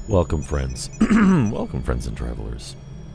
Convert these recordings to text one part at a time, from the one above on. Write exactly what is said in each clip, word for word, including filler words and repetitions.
Welcome, friends. Welcome, friends and travelers.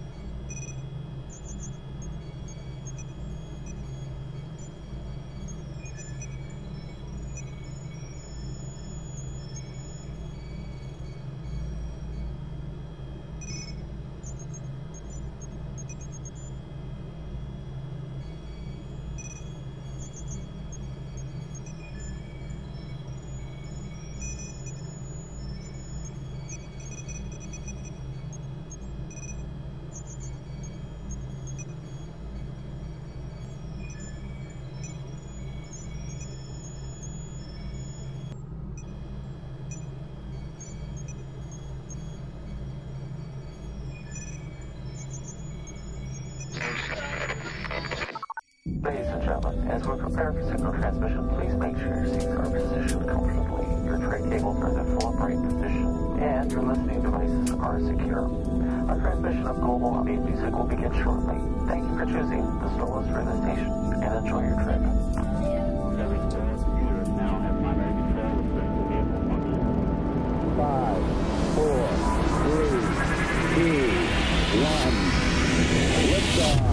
Ladies and gentlemen, as we prepare for signal transmission, please make sure your seats are positioned comfortably, your tray cables are in their full upright position, and your listening devices are secure. Our transmission of global ambient music will begin shortly. Thank you for choosing the Stolace Relay Station, and enjoy your trip. Five, four, three, two, one, liftoff.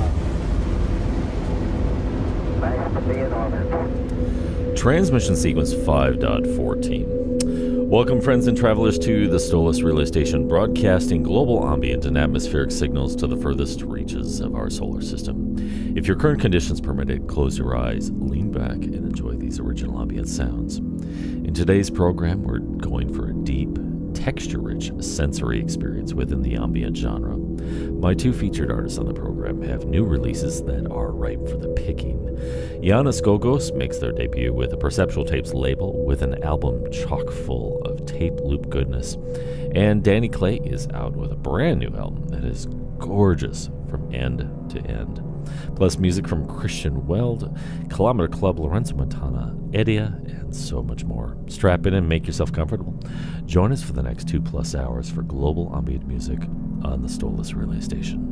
Transmission sequence five point fourteen. Welcome, friends and travelers, to the Stolace Relay Station, broadcasting global ambient and atmospheric signals to the furthest reaches of our solar system. If your current conditions permit it, close your eyes, lean back, and enjoy these original ambient sounds. In today's program, we're going for a deep, texture-rich sensory experience within the ambient genre. My two featured artists on the program have new releases that are ripe for the picking. Giannis Gogos makes their debut with a Perceptual Tapes label with an album chock full of tape loop goodness. And Danny Clay is out with a brand new album that is gorgeous from end to end. Plus music from Christian Welde, Kilometre Club, Lorenzo Montanà, AITIA, and so much more. Strap in and make yourself comfortable. Join us for the next two plus hours for global ambient music on the Stolace Relay Station.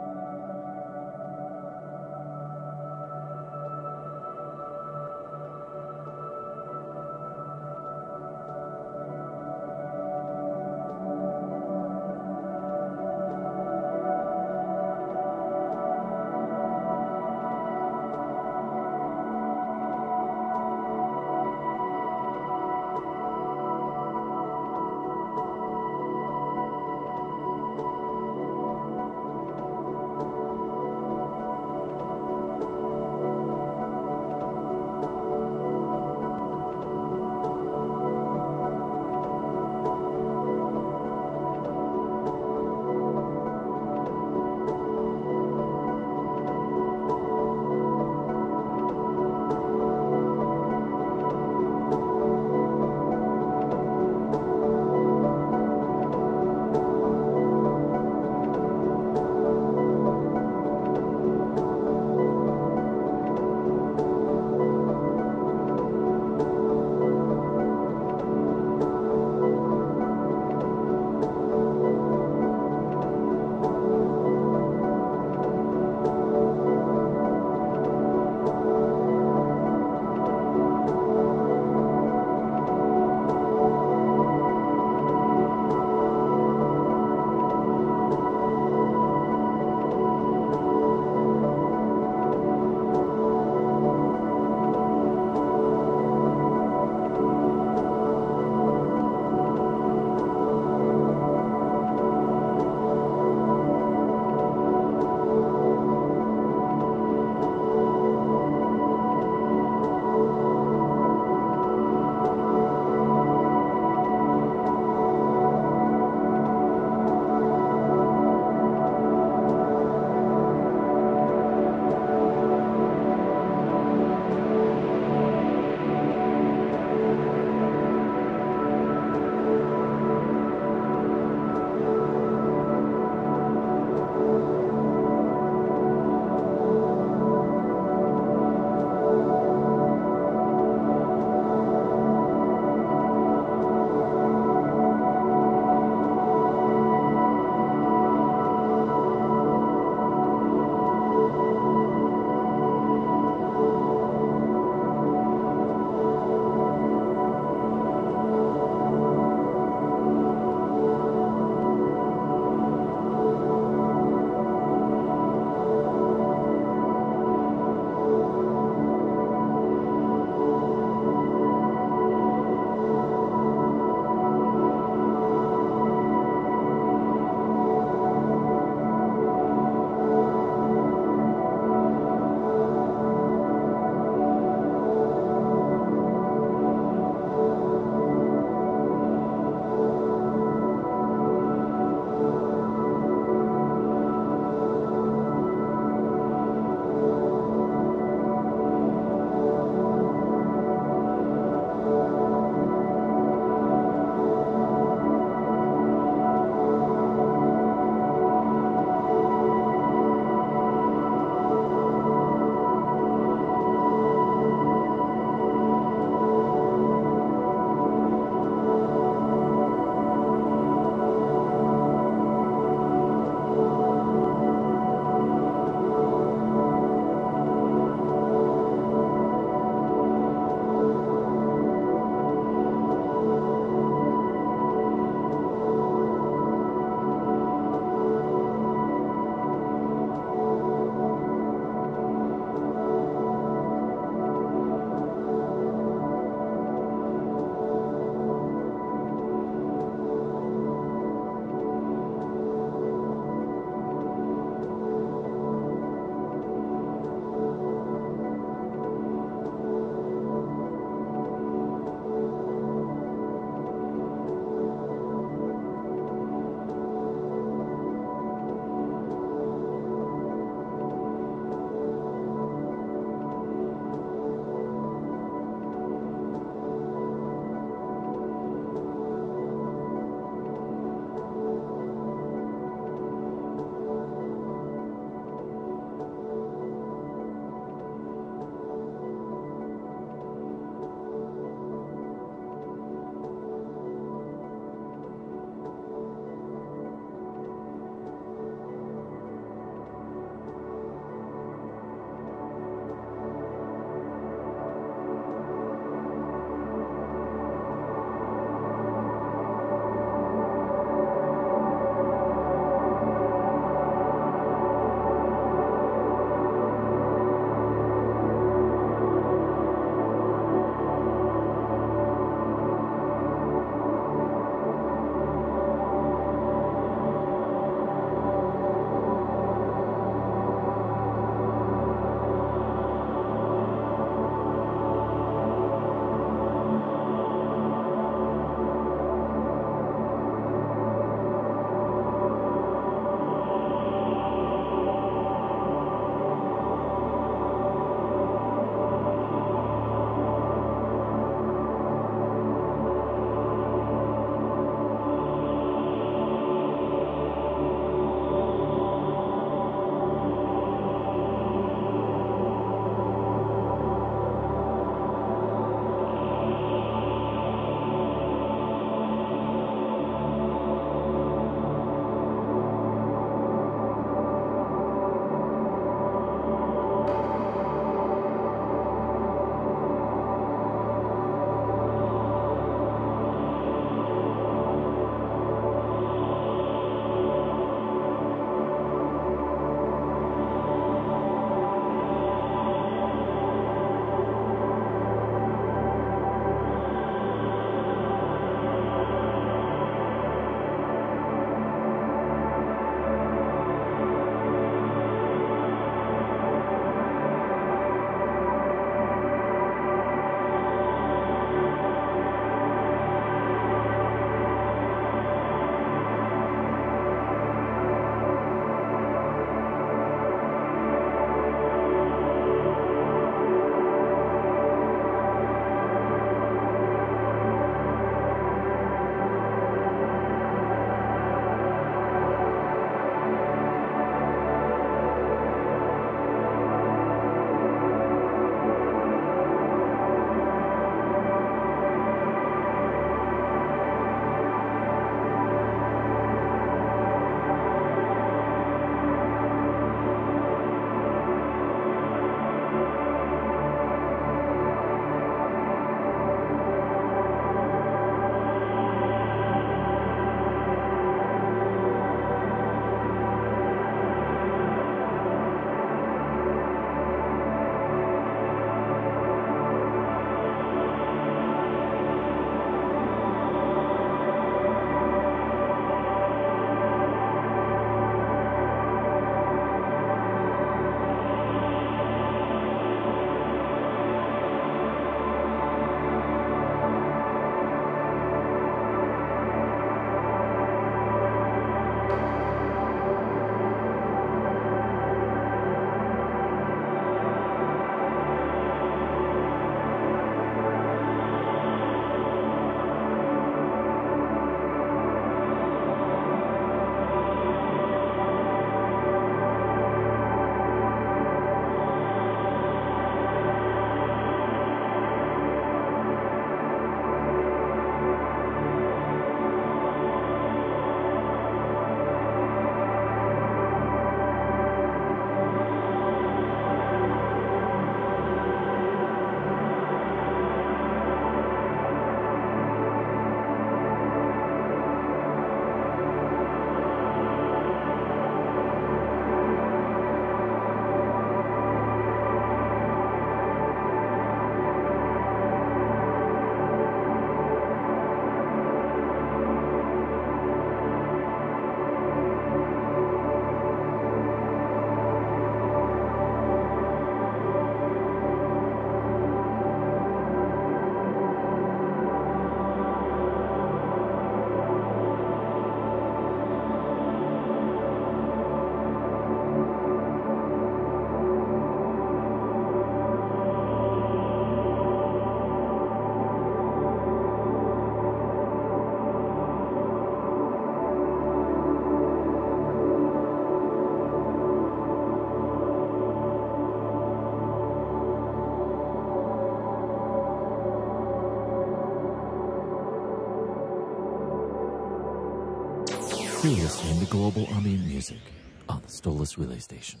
You're listening to Global Ambient Music on the Stolace Relay Station.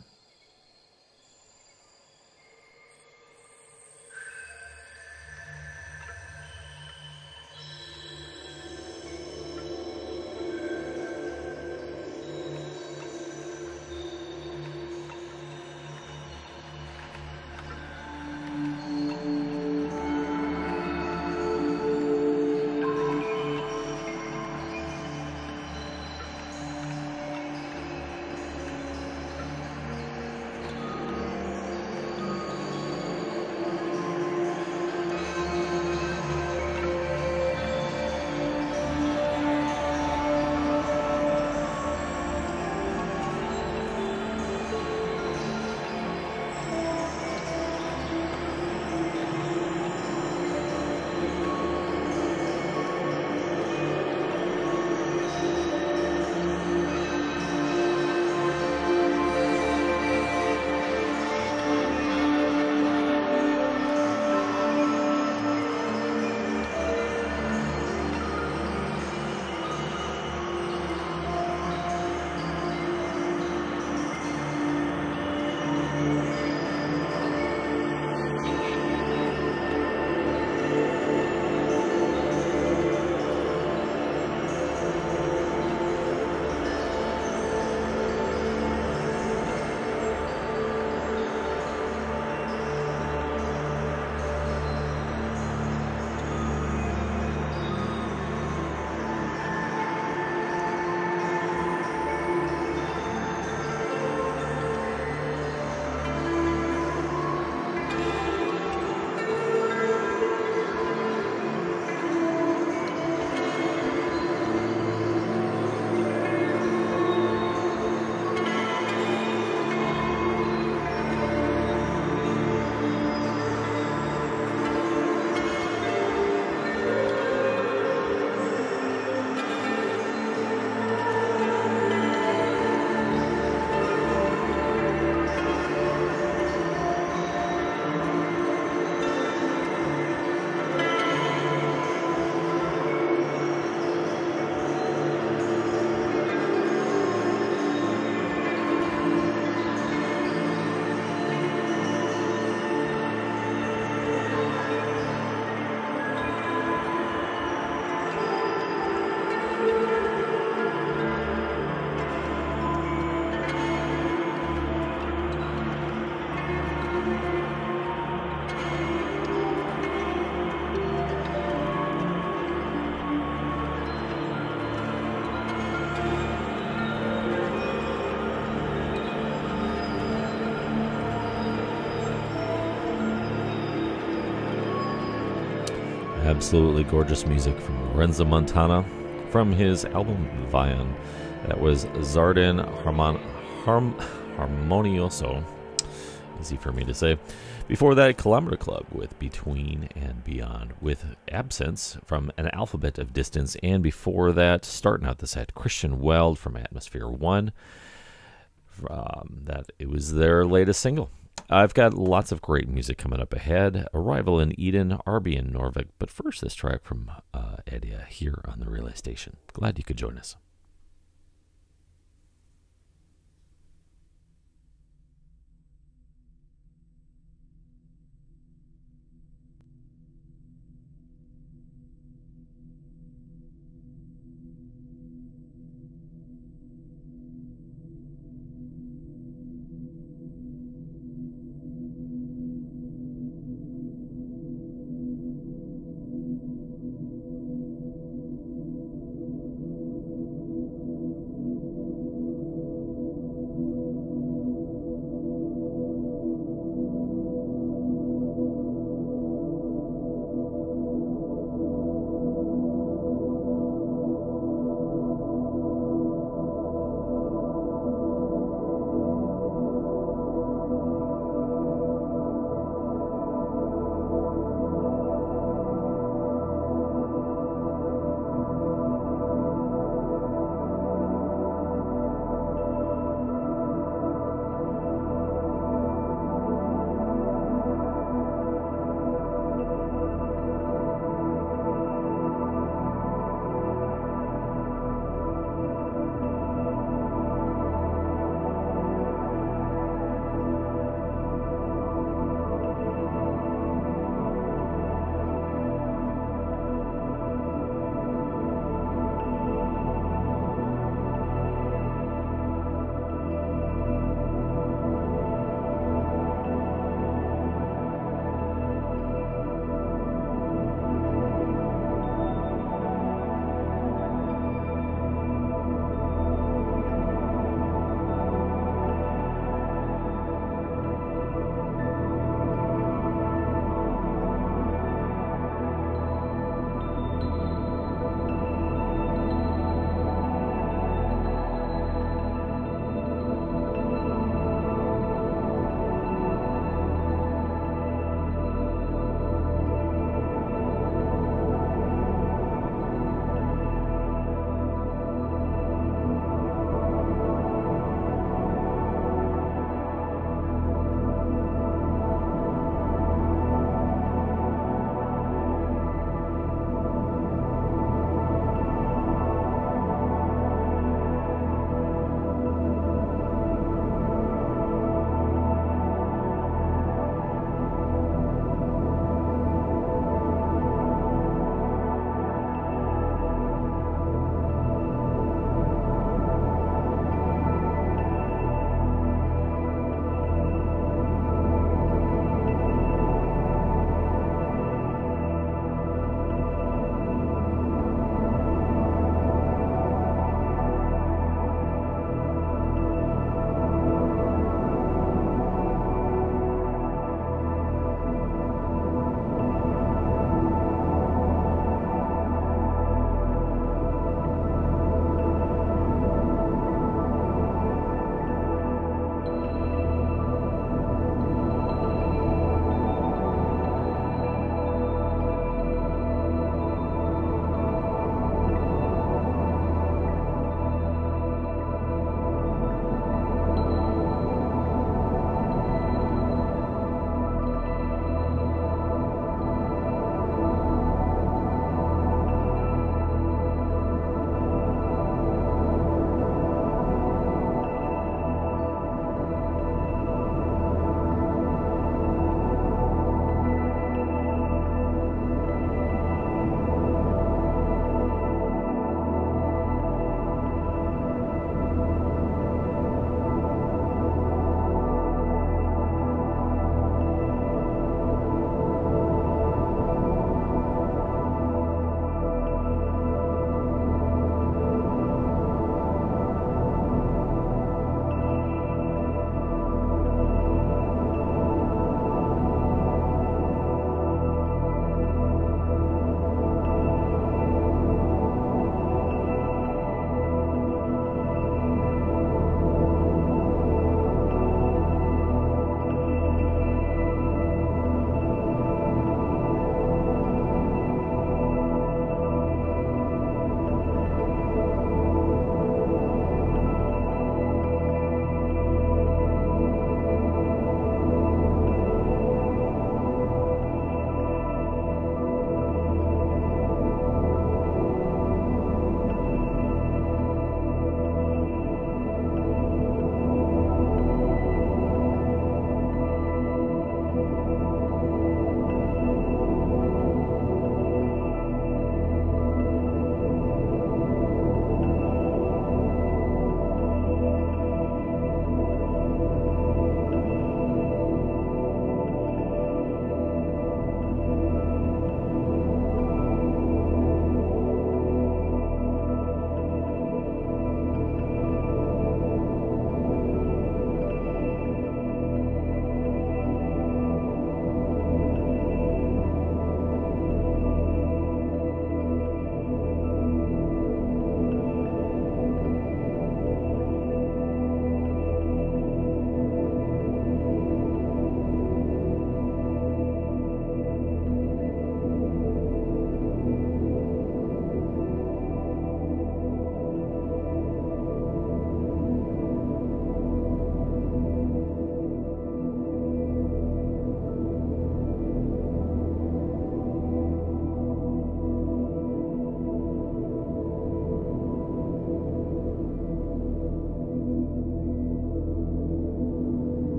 Absolutely gorgeous music from Lorenzo Montanà from his album Vion. That was Zardin Harmon- Harm- Harmonioso. Easy for me to say. Before that, Kilometre Club with Between and Beyond, with Absence from An Alphabet of Distance. And before that, starting out the set, Christian Welde from Atmosphere one. Um, that it was their latest single. I've got lots of great music coming up ahead. Arrival in Eden, Arby in Norvik. But first, this track from uh, AITIA here on the Relay Station. Glad you could join us.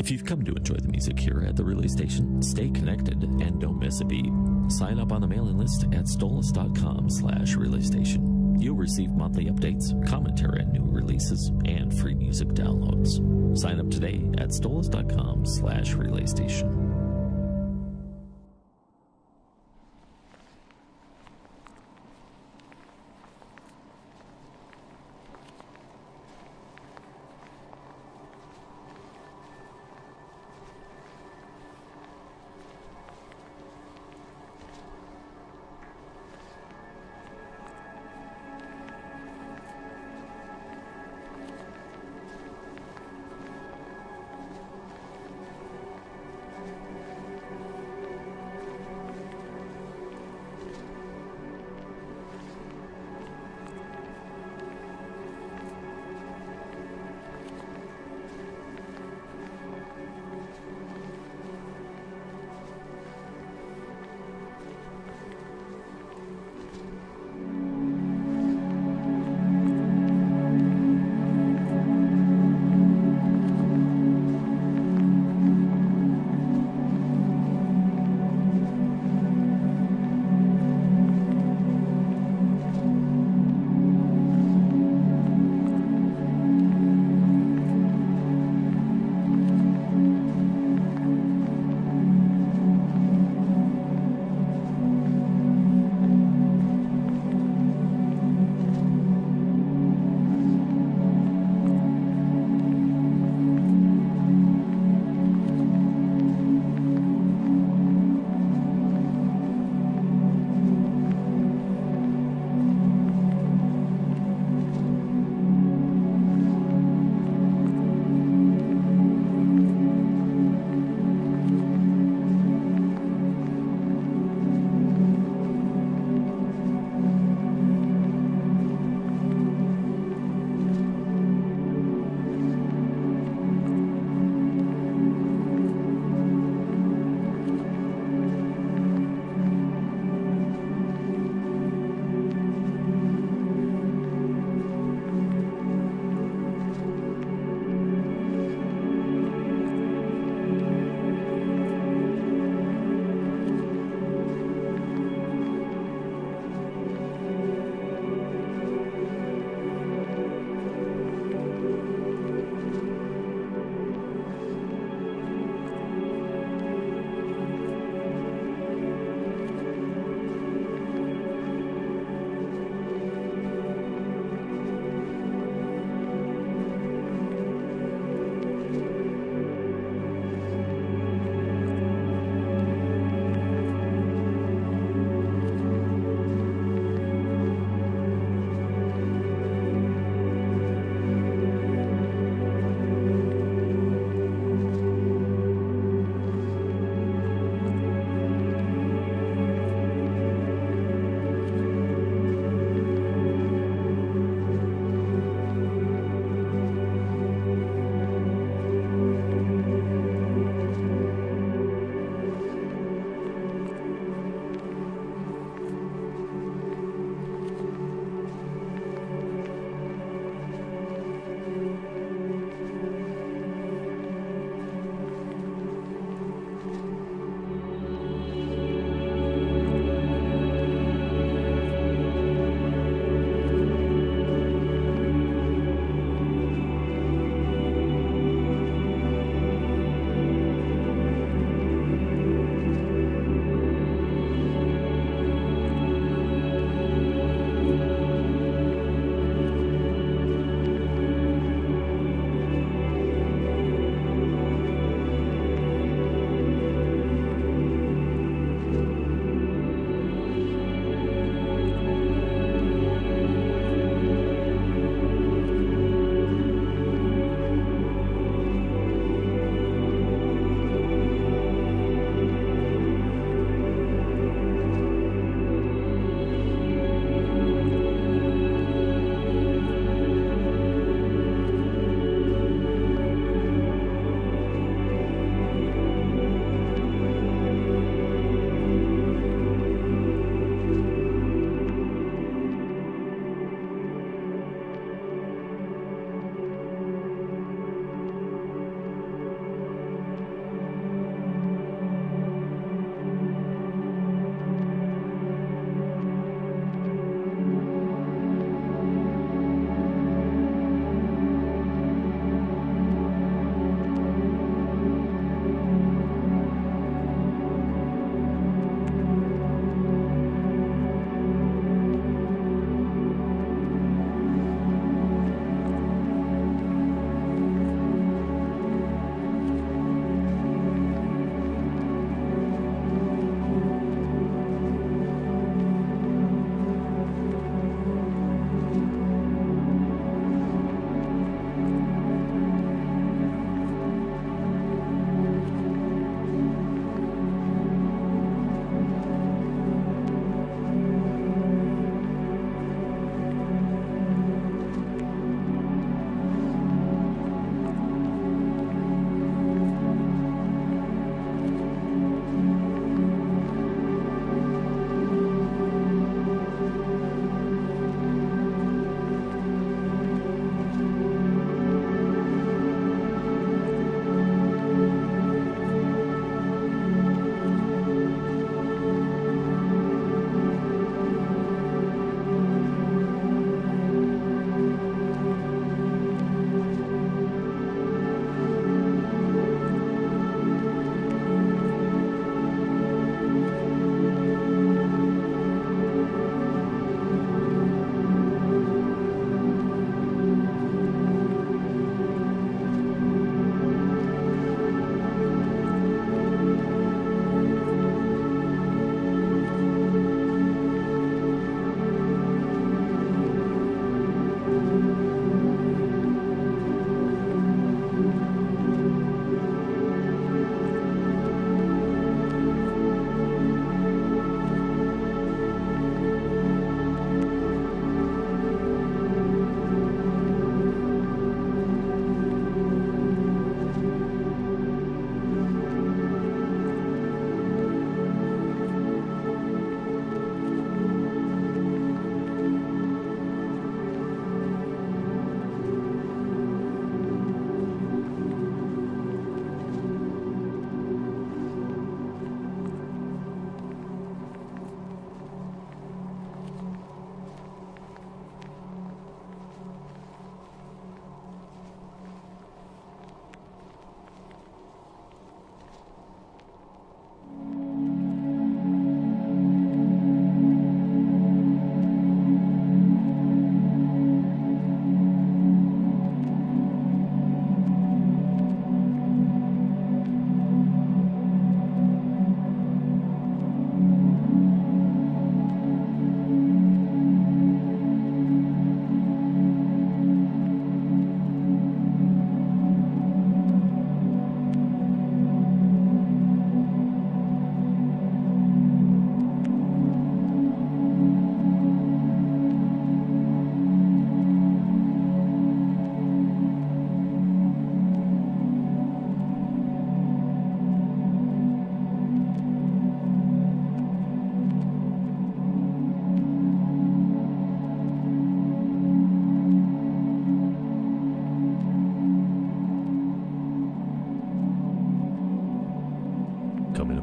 If you've come to enjoy the music here at the relay station, stay connected and don't miss a beat. Sign up on the mailing list at stolace.com slash relay station. You'll receive monthly updates, commentary on new releases, and free music downloads. Sign up today at stolace.com slash relay station.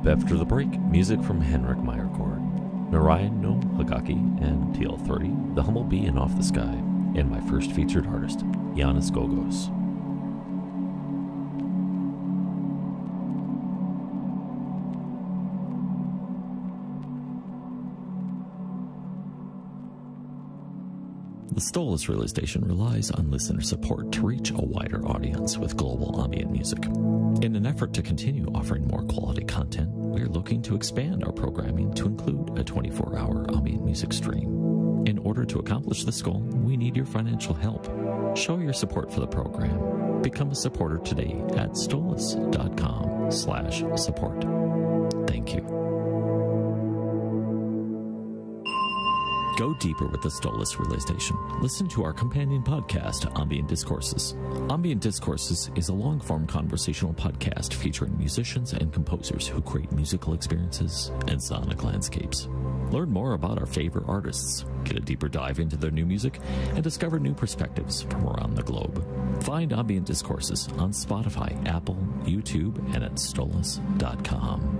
after the break, music from Henrik Meyercord, Narayan no Hagaki and T L thirty, The Humble Bee and Off the Sky, and my first featured artist, Giannis Gogos. The Stolace Relay Station relies on listener support to reach a wider audience with global ambient music. In an effort to continue offering more quality content, we are looking to expand our programming to include a twenty-four hour ambient music stream. In order to accomplish this goal, we need your financial help. Show your support for the program. Become a supporter today at stolace.com slash support. Thank you. Go deeper with the Stolace Relay Station. Listen to our companion podcast, Ambient Discourses. Ambient Discourses is a long-form conversational podcast featuring musicians and composers who create musical experiences and sonic landscapes. Learn more about our favorite artists, get a deeper dive into their new music, and discover new perspectives from around the globe. Find Ambient Discourses on Spotify, Apple, YouTube, and at stolace dot com.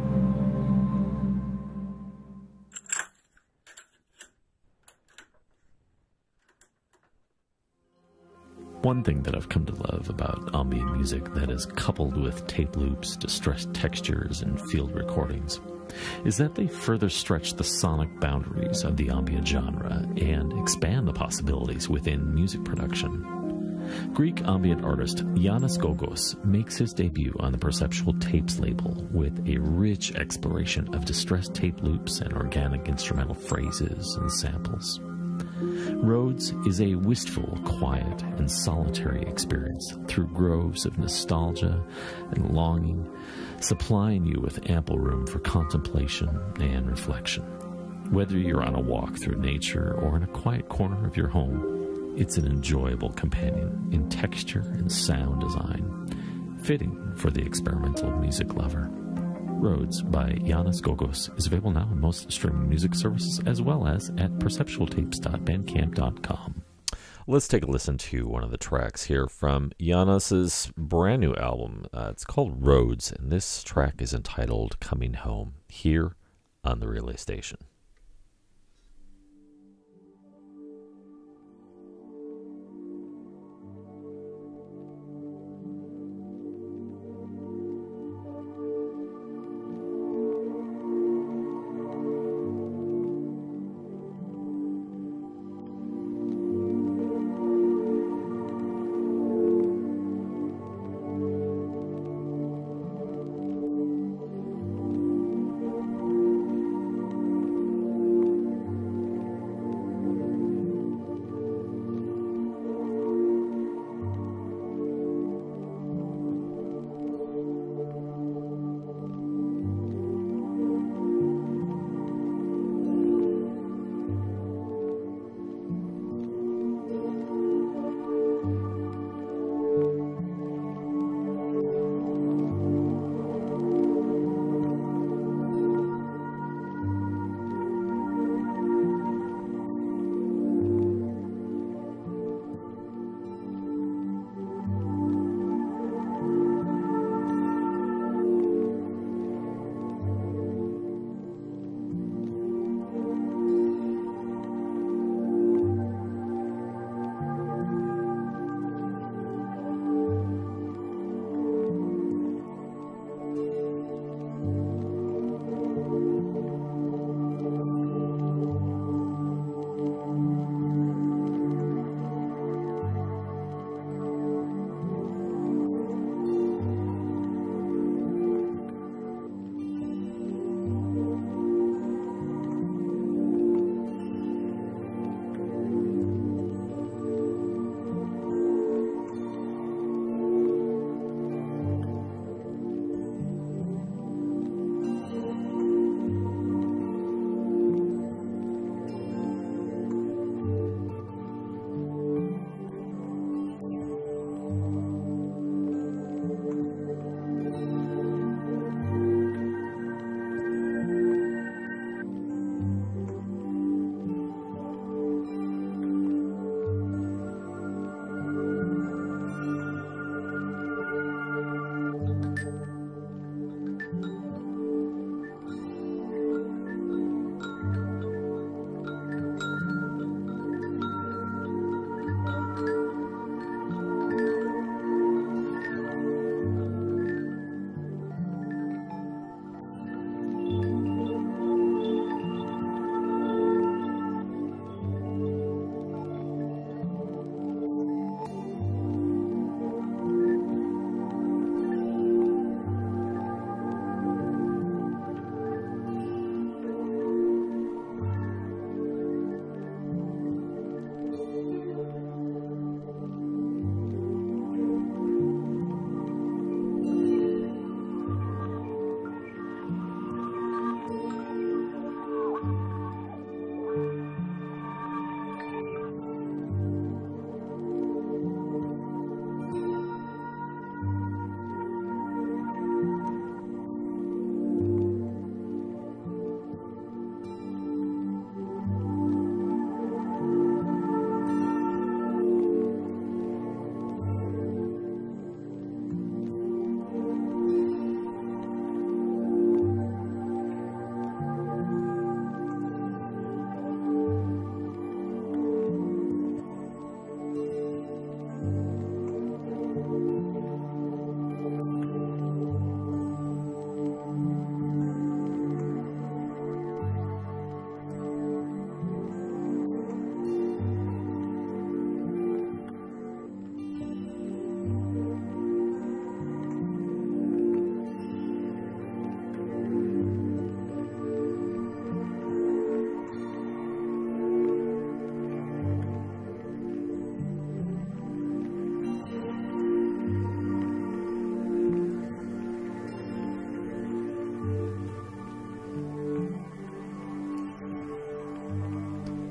One thing that I've come to love about ambient music that is coupled with tape loops, distressed textures, and field recordings is that they further stretch the sonic boundaries of the ambient genre and expand the possibilities within music production. Greek ambient artist Giannis Gogos makes his debut on the Perceptual Tapes label with a rich exploration of distressed tape loops and organic instrumental phrases and samples. Roads is a wistful, quiet, and solitary experience through groves of nostalgia and longing, supplying you with ample room for contemplation and reflection. Whether you're on a walk through nature or in a quiet corner of your home, it's an enjoyable companion in texture and sound design, fitting for the experimental music lover. Roads by Giannis Gogos is available now on most streaming music services as well as at perceptual tapes dot bandcamp dot com. Let's take a listen to one of the tracks here from Giannis's brand new album. Uh, it's called Roads, and this track is entitled Coming Home, here on the Relay Station.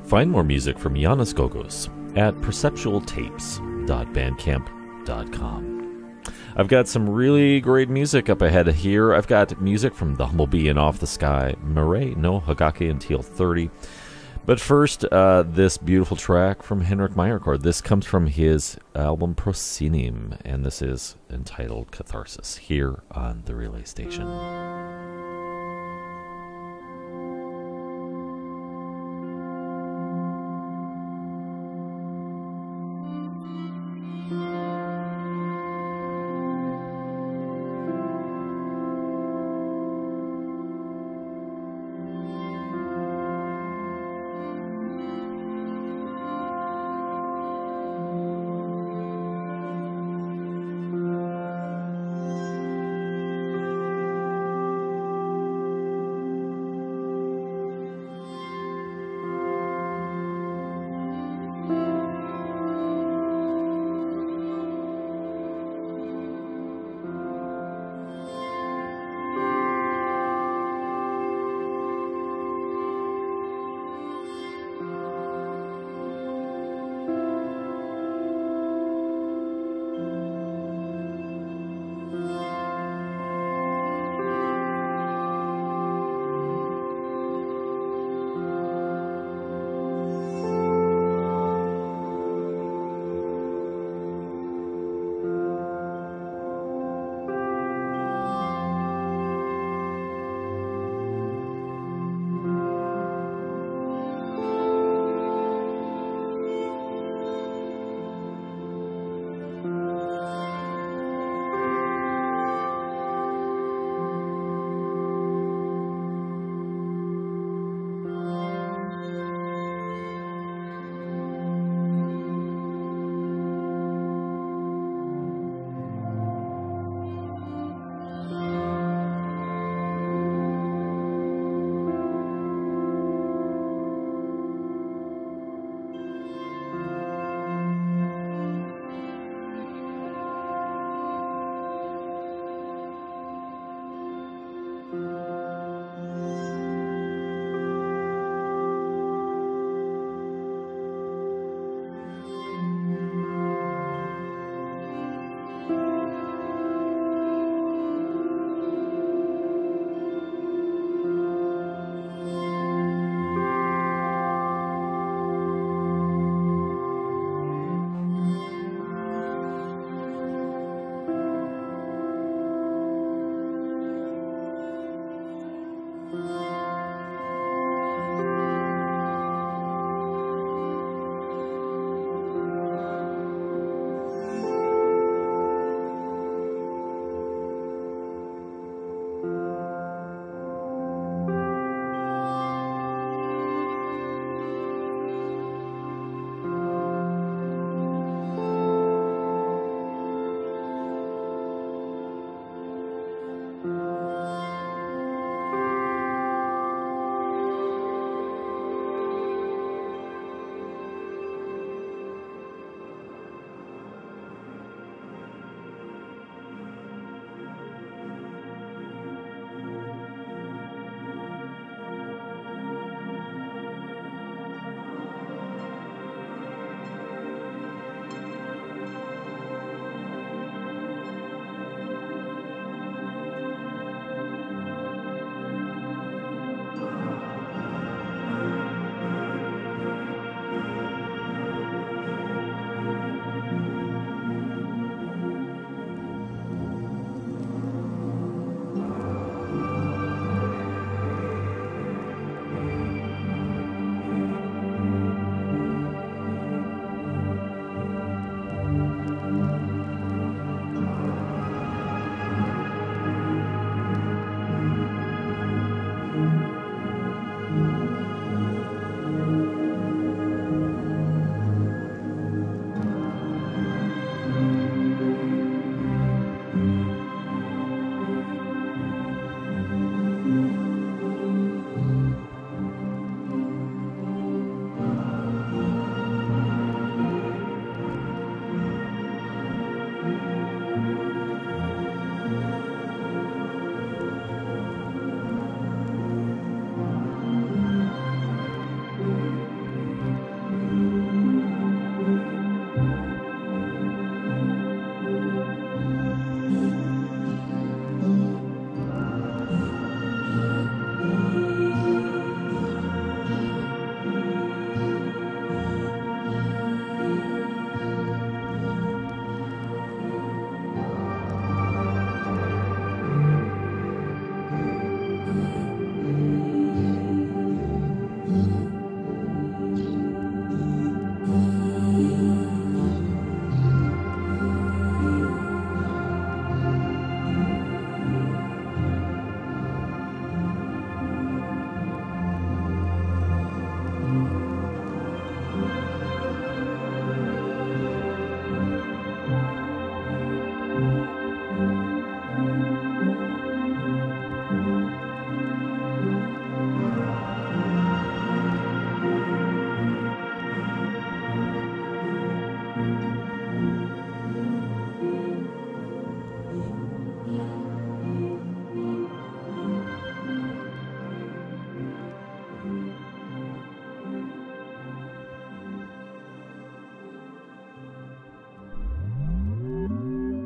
Find more music from Giannis Gogos at perceptual tapes dot bandcamp dot com. I've got some really great music up ahead here. I've got music from The Humblebee and Off the Sky, Mireille no Hagake until thirty. But first, uh, this beautiful track from Henrik Meyercord. This comes from his album Prosinim, and this is entitled Catharsis, here on the Relay Station.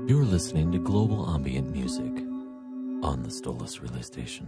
You're listening to Global Ambient Music on the Stolace Relay Station.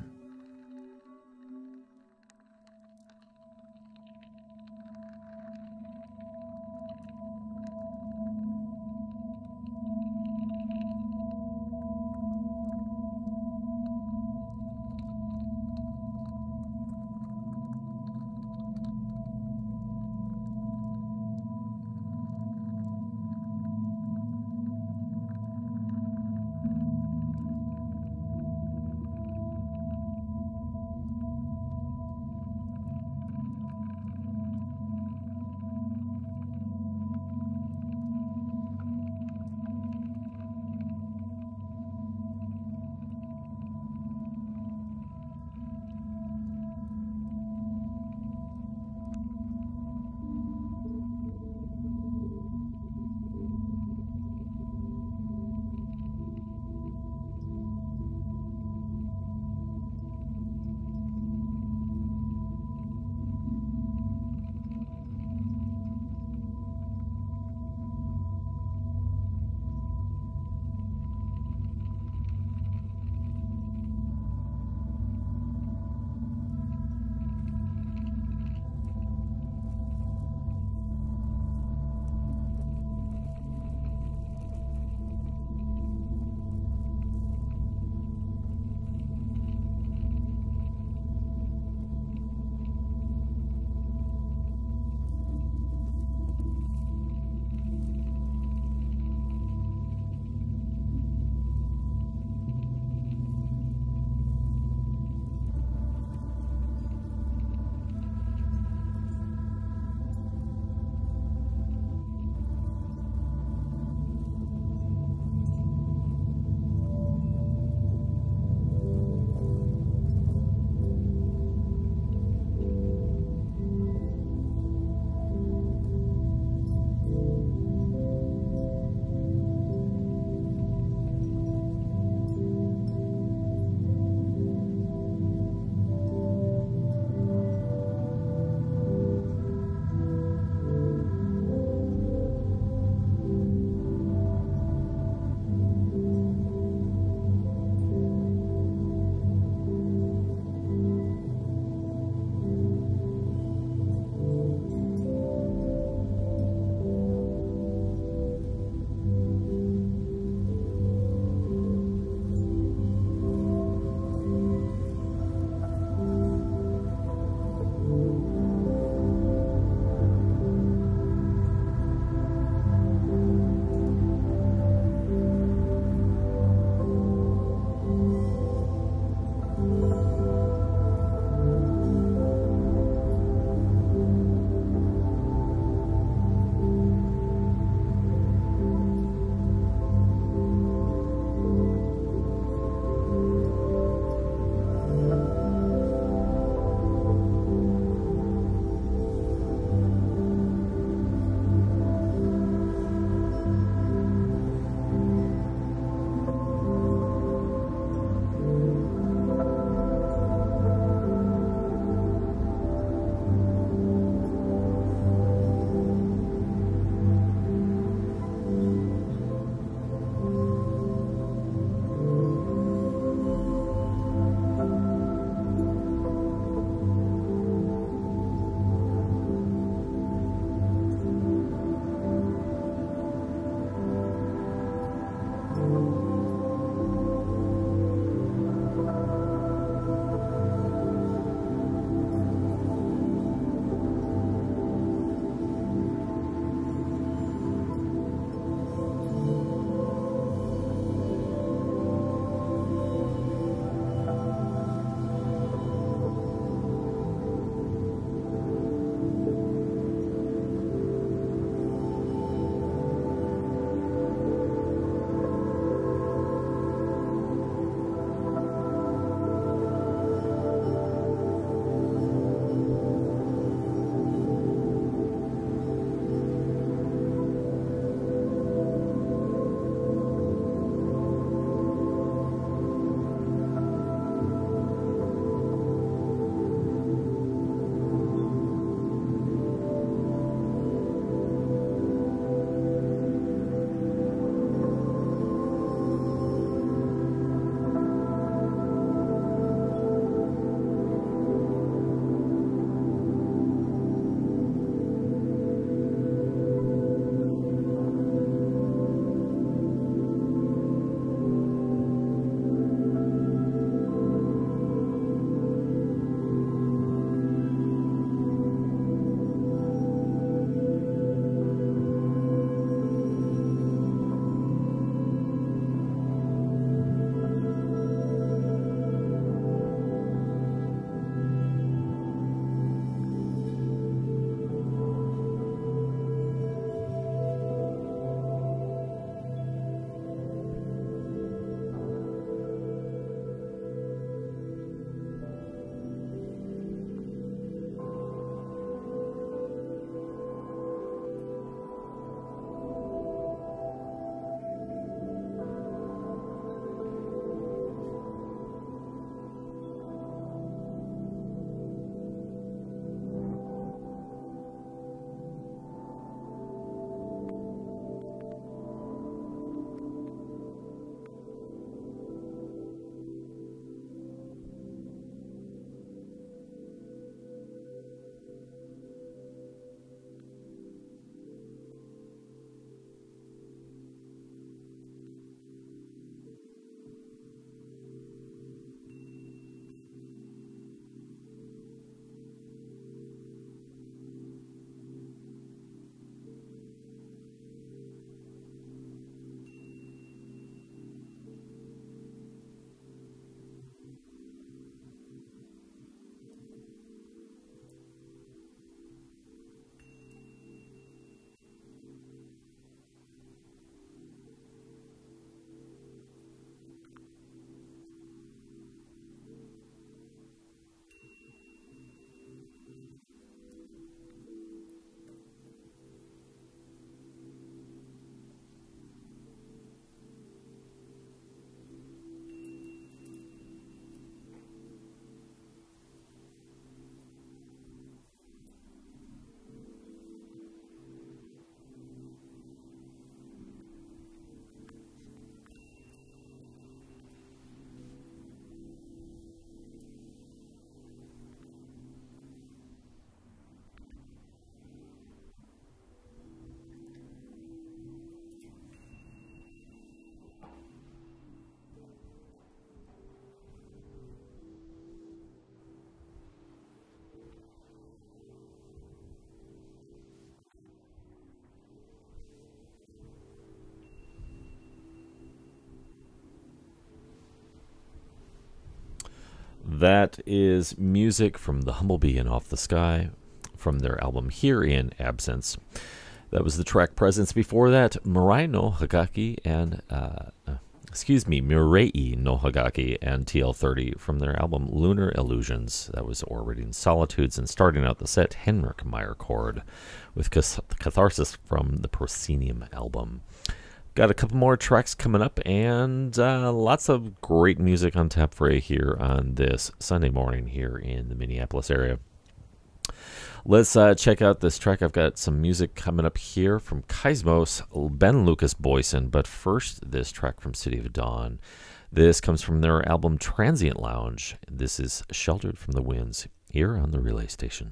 That is music from The Humblebee and Off the Sky from their album Here in Absence. That was the track Presence. Before that, Mirai no Hagaki and, uh, uh, excuse me, Mirei no Hagaki and T L thirty from their album Lunar Illusions. That was Orbiting Solitudes. And starting out the set, Henrik Meyercord with Catharsis from the Proscenium album. Got a couple more tracks coming up, and uh, lots of great music on tap for you here on this Sunday morning here in the Minneapolis area. Let's uh, check out this track. I've got some music coming up here from Cosmos, Ben Lucas Boyson, but first, this track from City of Dawn. This comes from their album Transient Lounge. This is Sheltered from the Winds here on the Relay Station.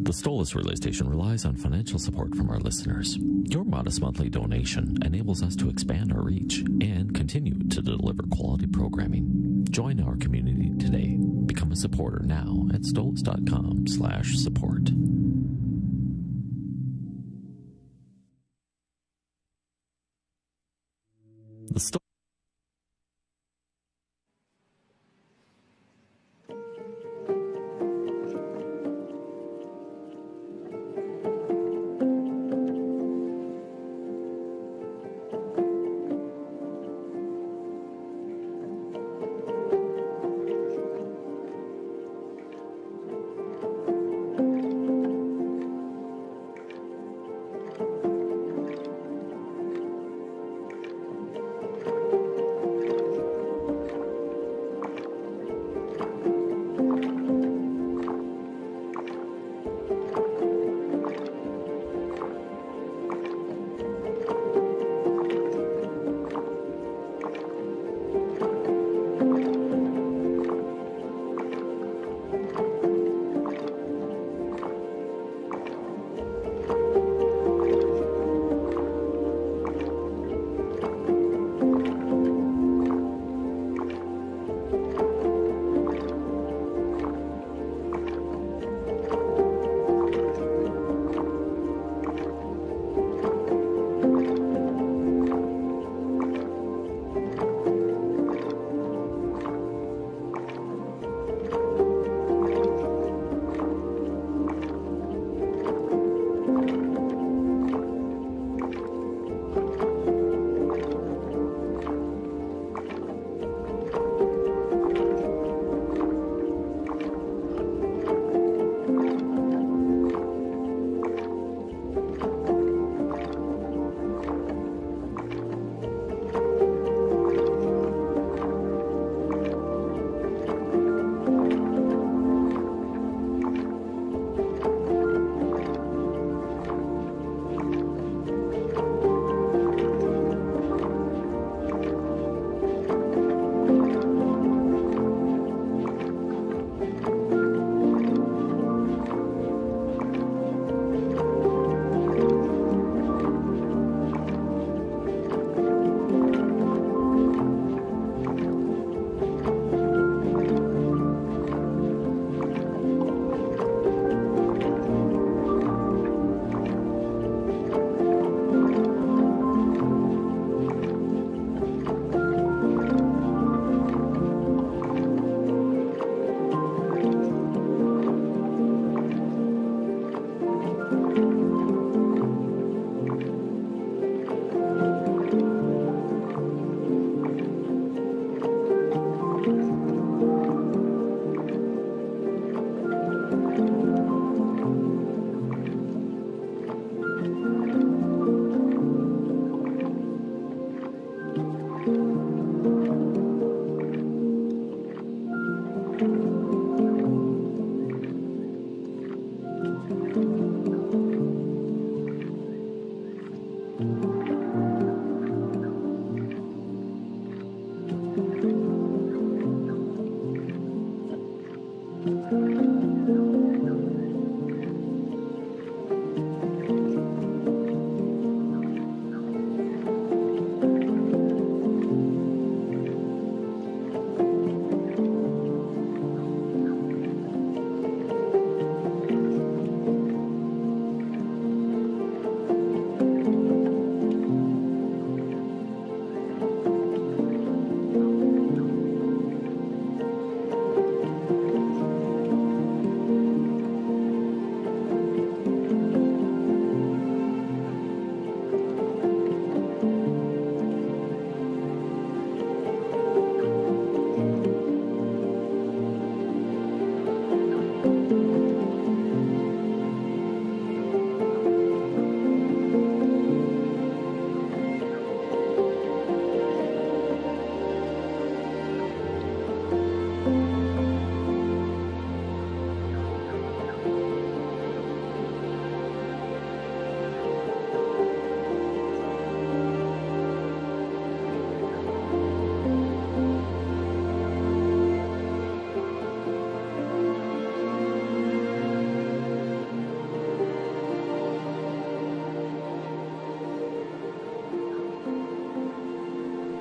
The Stolace Relay Station relies on financial support from our listeners. Your modest monthly donation enables us to expand our reach and continue to deliver quality programming. Join our community today. Become a supporter now at stolace.com slash support. The Sto-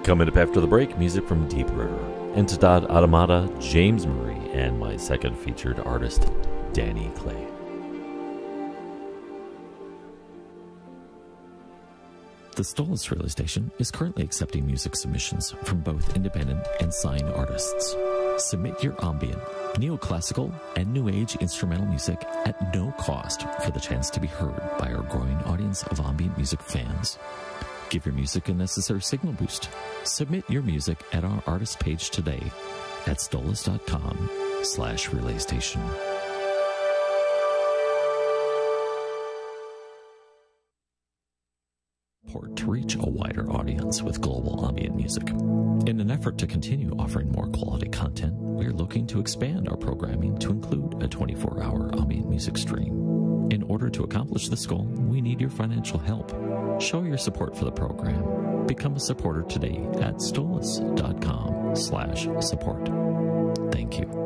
Coming up after the break, music from Deep River, Entidad Automata, James Murray, and my second featured artist, Danny Clay. The Stolace Relay Station is currently accepting music submissions from both independent and signed artists. Submit your ambient, neoclassical, and new age instrumental music at no cost for the chance to be heard by our growing audience of ambient music fans. Give your music a necessary signal boost. Submit your music at our artist page today at stolace.com slash relay station. To reach a wider audience with global ambient music. In an effort to continue offering more quality content, we are looking to expand our programming to include a twenty-four hour ambient music stream. In order to accomplish this goal, we need your financial help. Show your support for the program. Become a supporter today at stolace.com slash support. Thank you.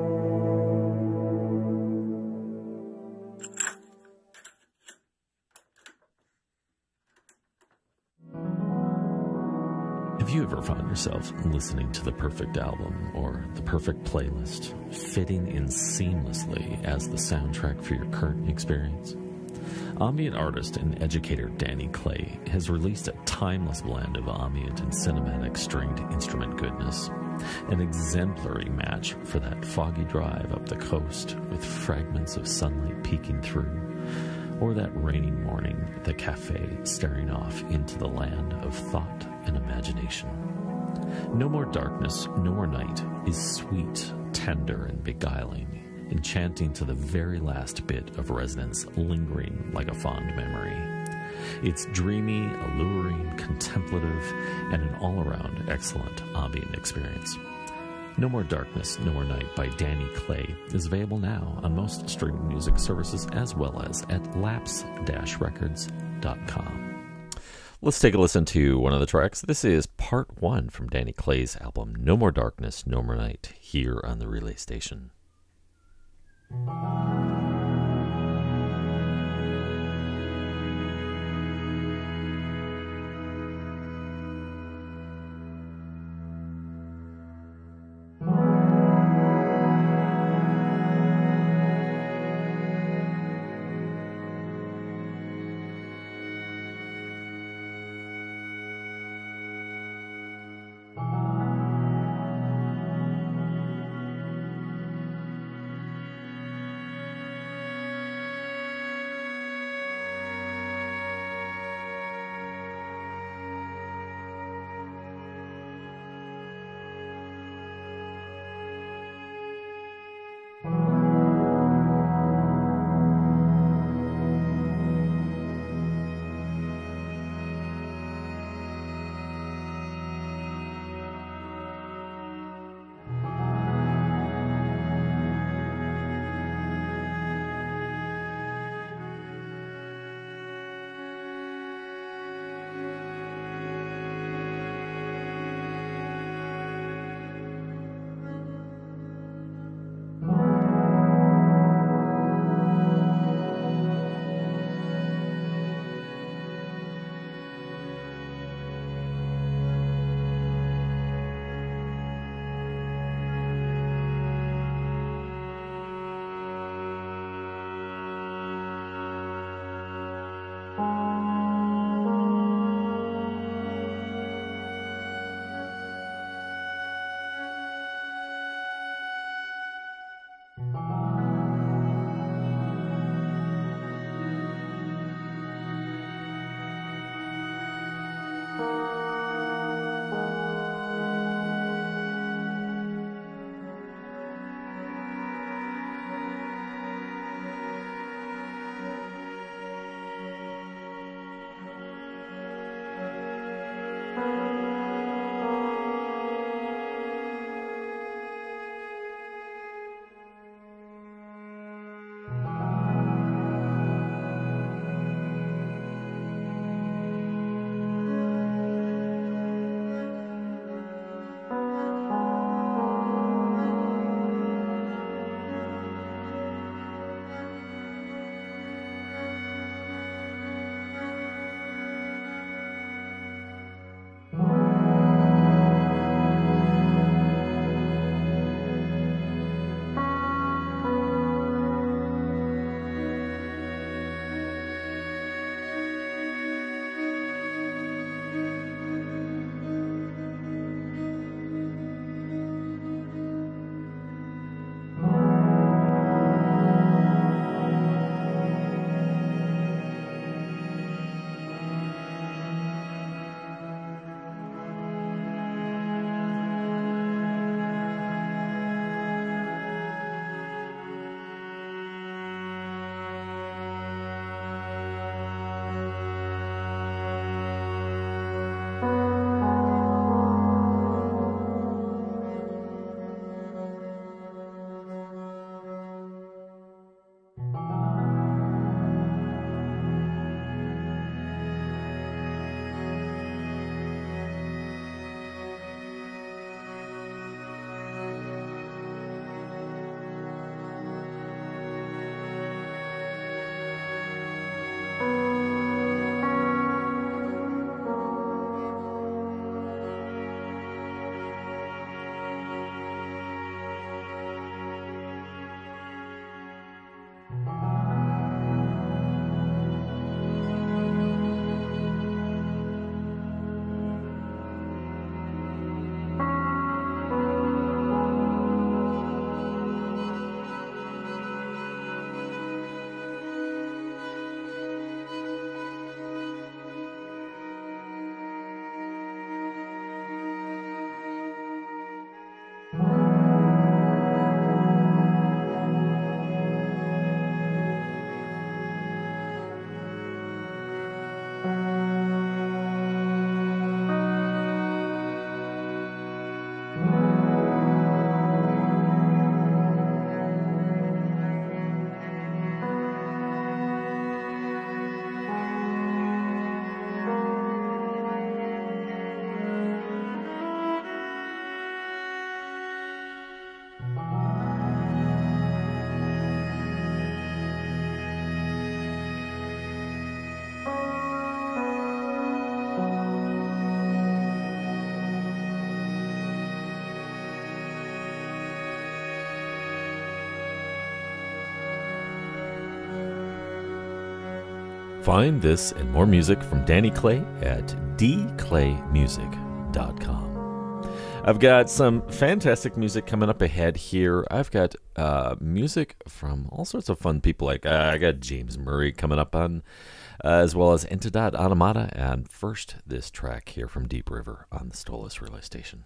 Have you ever found yourself listening to the perfect album or the perfect playlist, fitting in seamlessly as the soundtrack for your current experience? Ambient artist and educator Danny Clay has released a timeless blend of ambient and cinematic stringed instrument goodness, an exemplary match for that foggy drive up the coast with fragments of sunlight peeking through, or that rainy morning at the cafe staring off into the land of thought and imagination. No More Darkness, No More Night is sweet, tender, and beguiling, enchanting to the very last bit of resonance lingering like a fond memory. It's dreamy, alluring, contemplative, and an all-around excellent ambient experience. No More Darkness, No More Night by Danny Clay is available now on most streaming music services as well as at lapse dash records dot com. Let's take a listen to one of the tracks. This is part one from Danny Clay's album No More Darkness, No More Night here on the Relay Station. Find this and more music from Danny Clay at d clay music dot com. I've got some fantastic music coming up ahead here. I've got uh, music from all sorts of fun people. Like uh, I got James Murray coming up on, uh, as well as Entidad Automata. And first, this track here from Deep River on the Stolace Relay Station.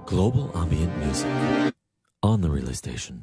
Global ambient music on the Relay Station.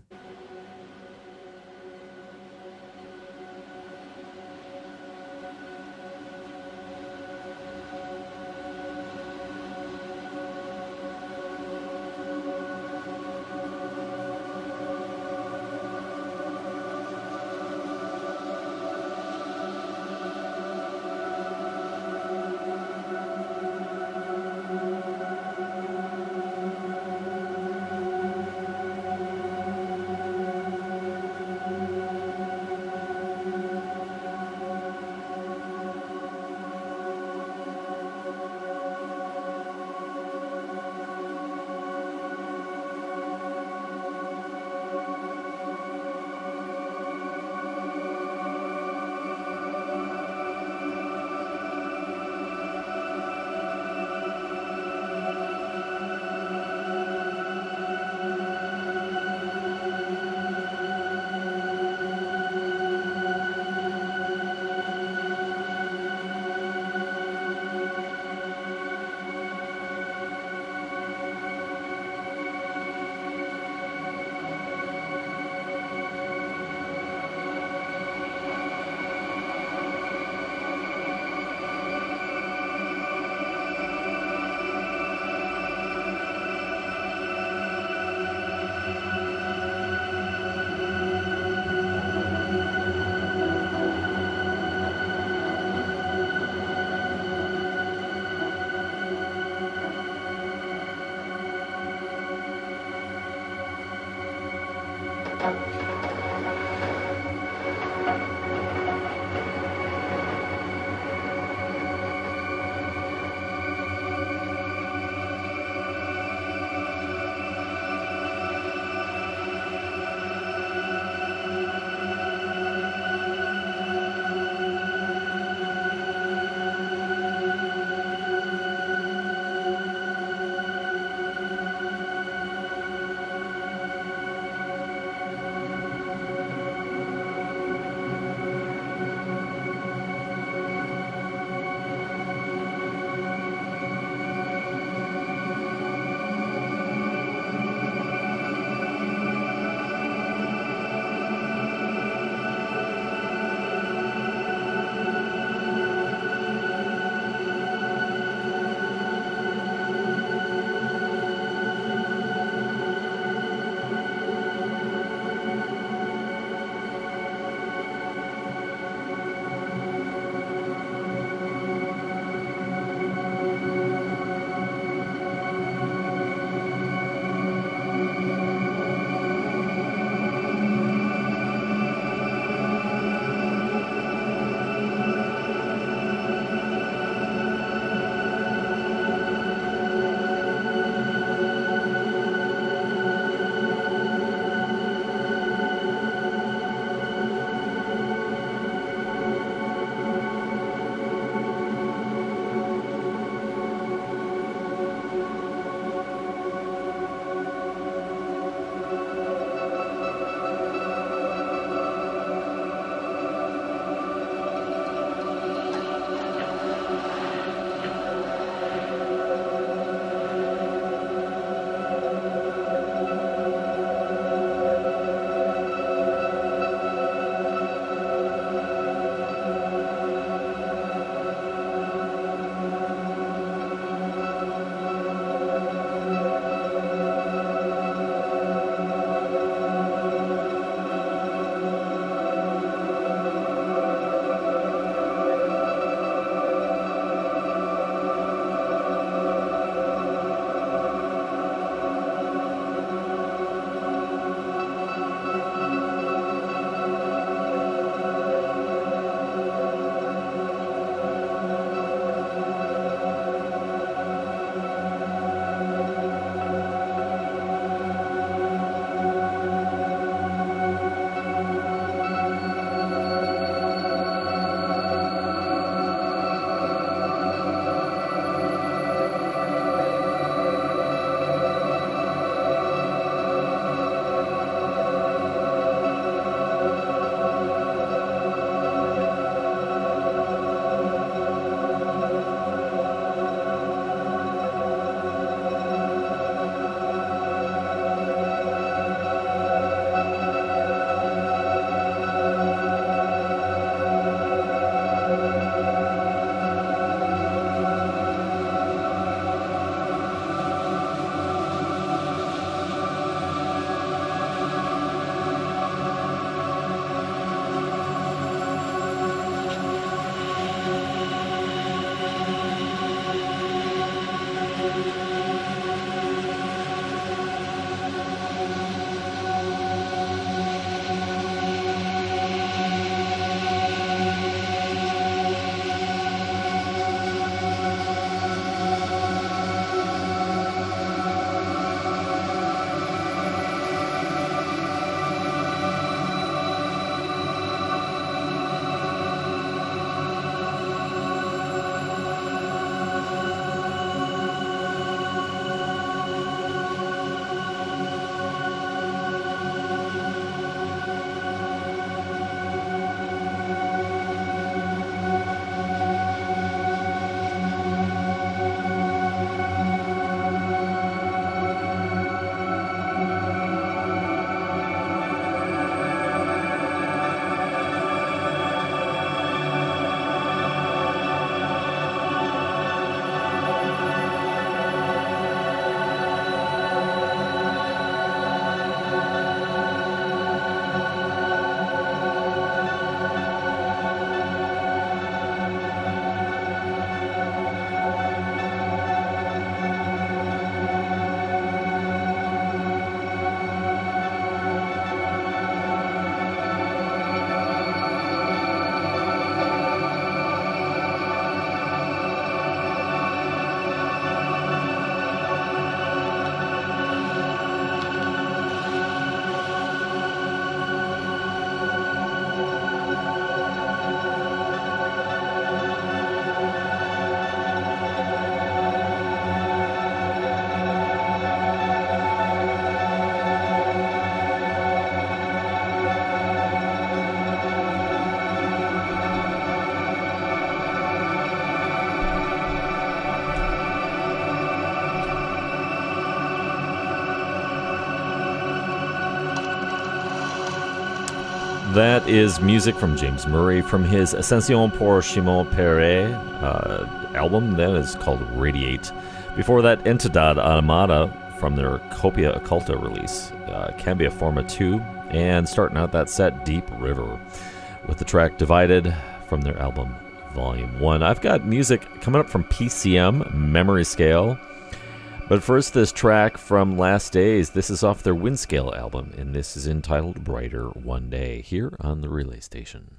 That is music from James Murray from his Ascension pour Chimon Perret uh, album that is called Radiate. Before that, Entidad Armada from their Copia Occulta release, uh, Cambia Forma two, and starting out that set, Deep River, with the track Divided from their album Volume one. I've got music coming up from P C M, Memory Scale. But first, this track from Last Days. This is off their Windscale album, and this is entitled Brighter One Day, here on the Relay Station.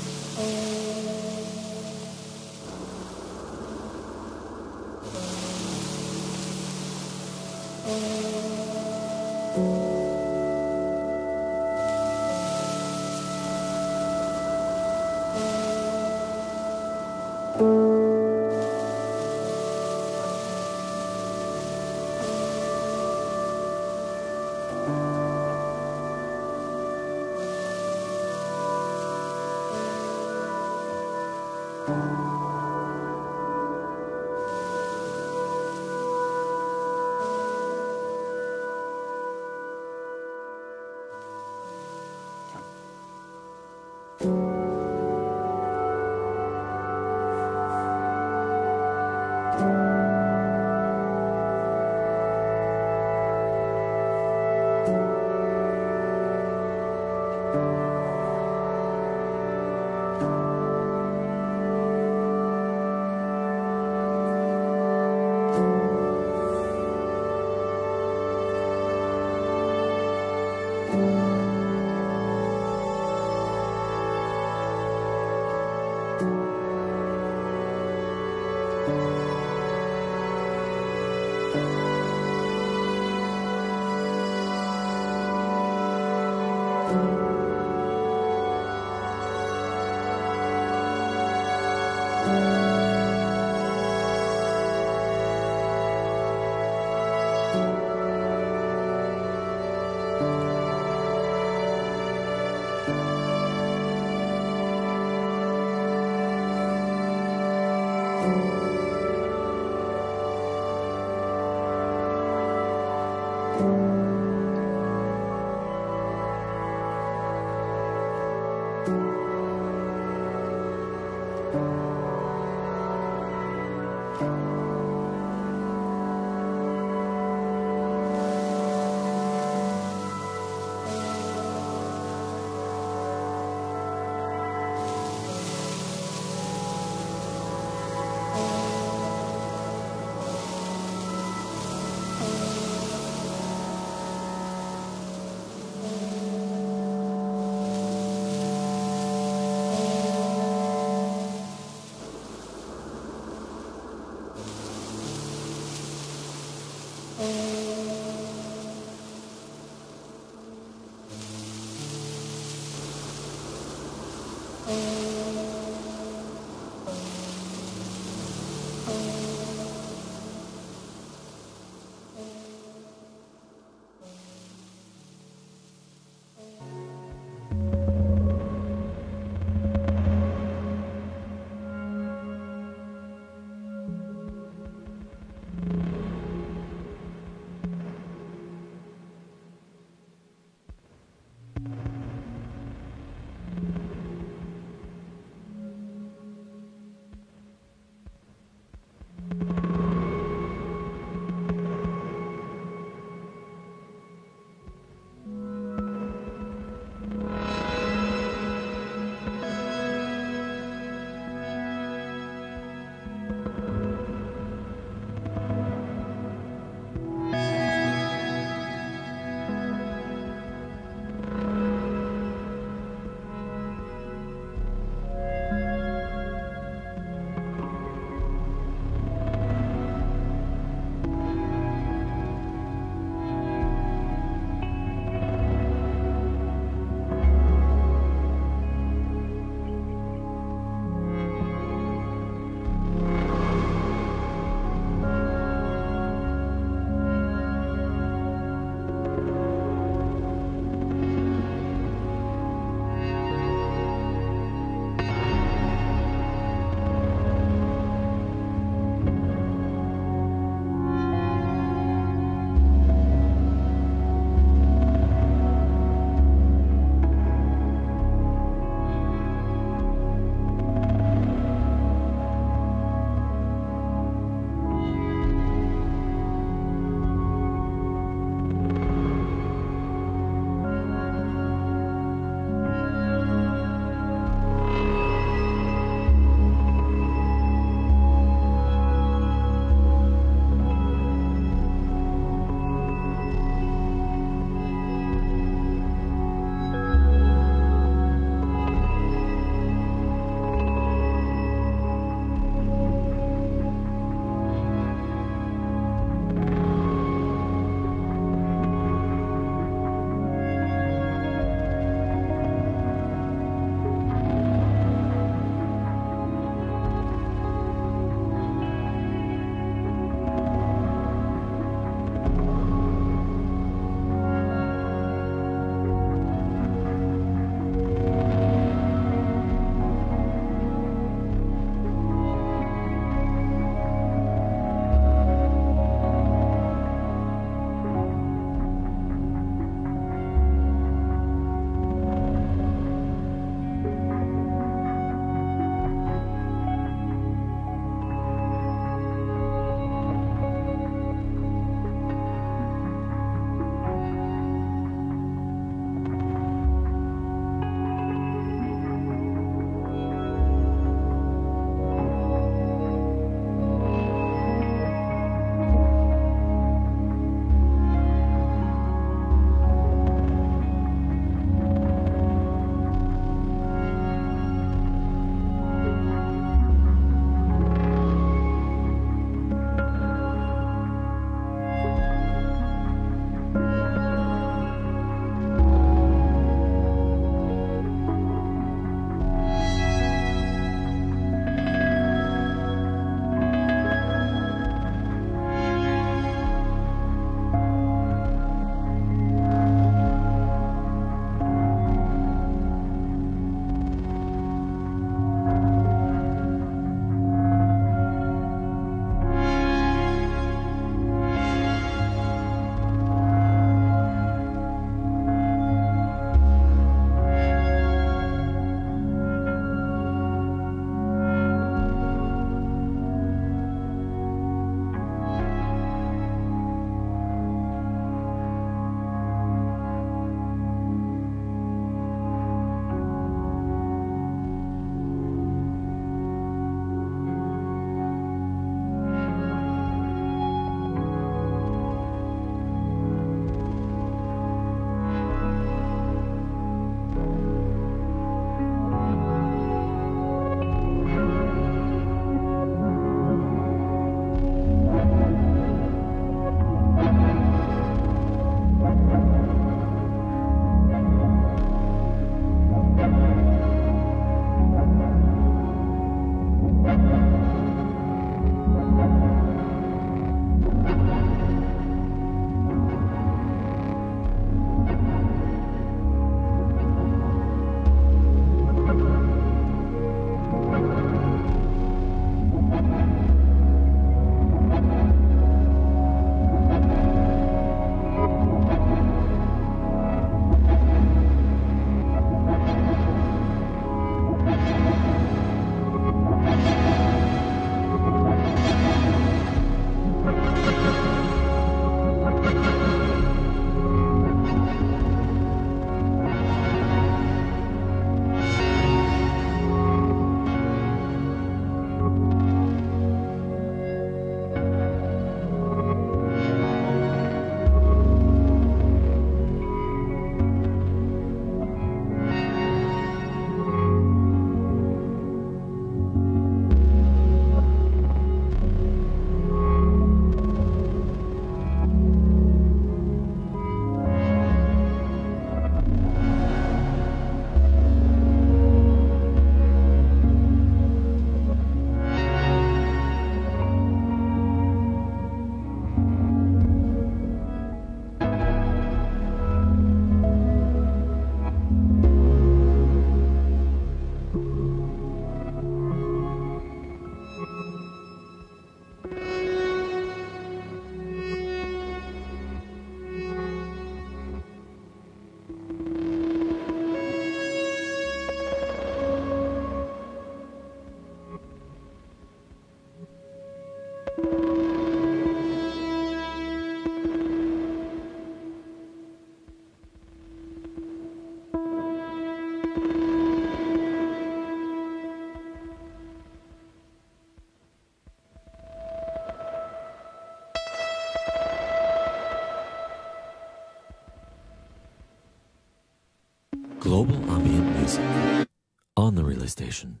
music on the Relay Station.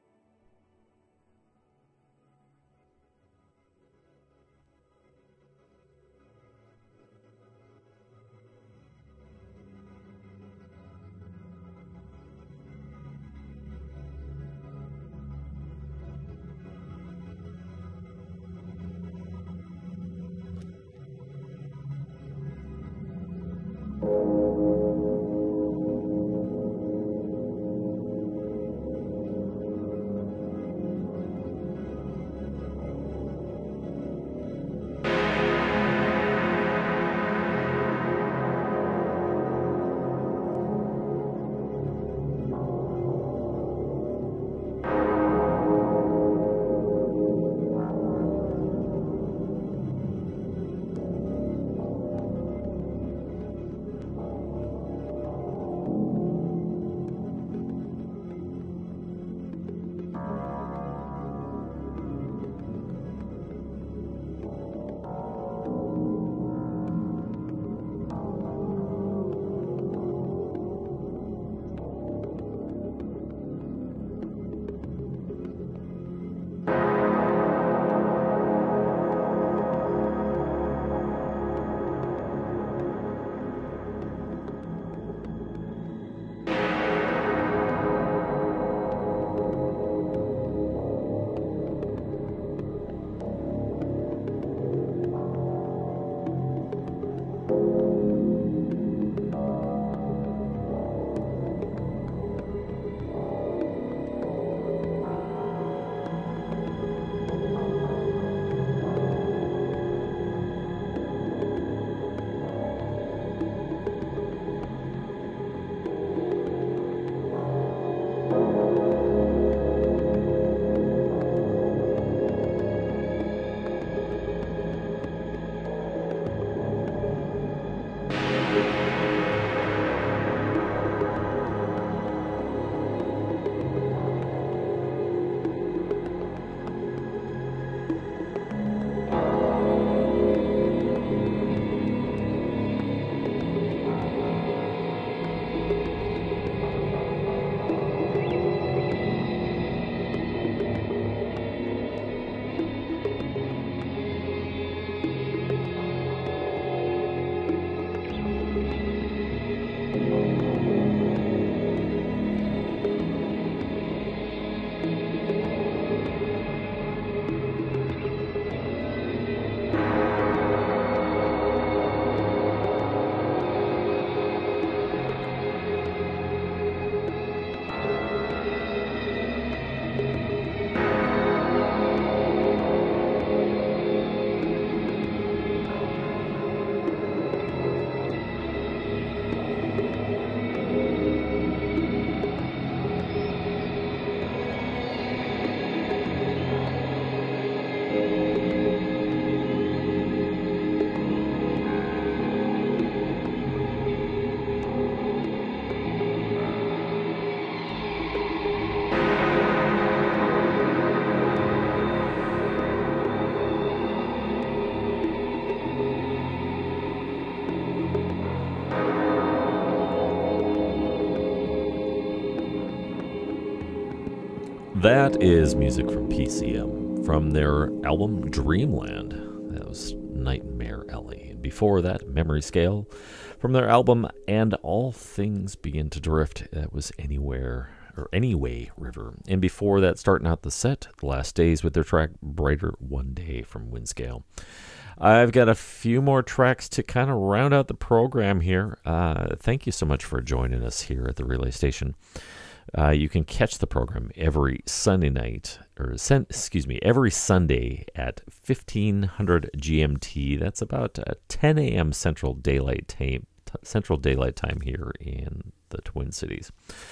That is music from P C M, from their album Dreamland. That was Nightmare Alley. And before that, Memory Scale, from their album And All Things Begin to Drift. That was Anywhere, or Anyway River. And before that, starting out the set, The Last Days with their track Brighter One Day from Windscale. I've got a few more tracks to kind of round out the program here. Uh, thank you so much for joining us here at the Relay Station. Uh, you can catch the program every Sunday night, or sen- excuse me, every Sunday at fifteen hundred G M T. That's about uh, ten a.m. Central Daylight Time. T- Central Daylight Time here in the Twin Cities.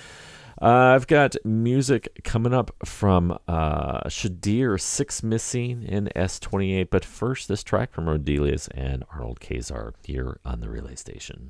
Uh, I've got music coming up from uh, Shadir, Six Missing, and S twenty-eight. But first, this track from Rodelius and Arnold Kazar here on the Relay Station.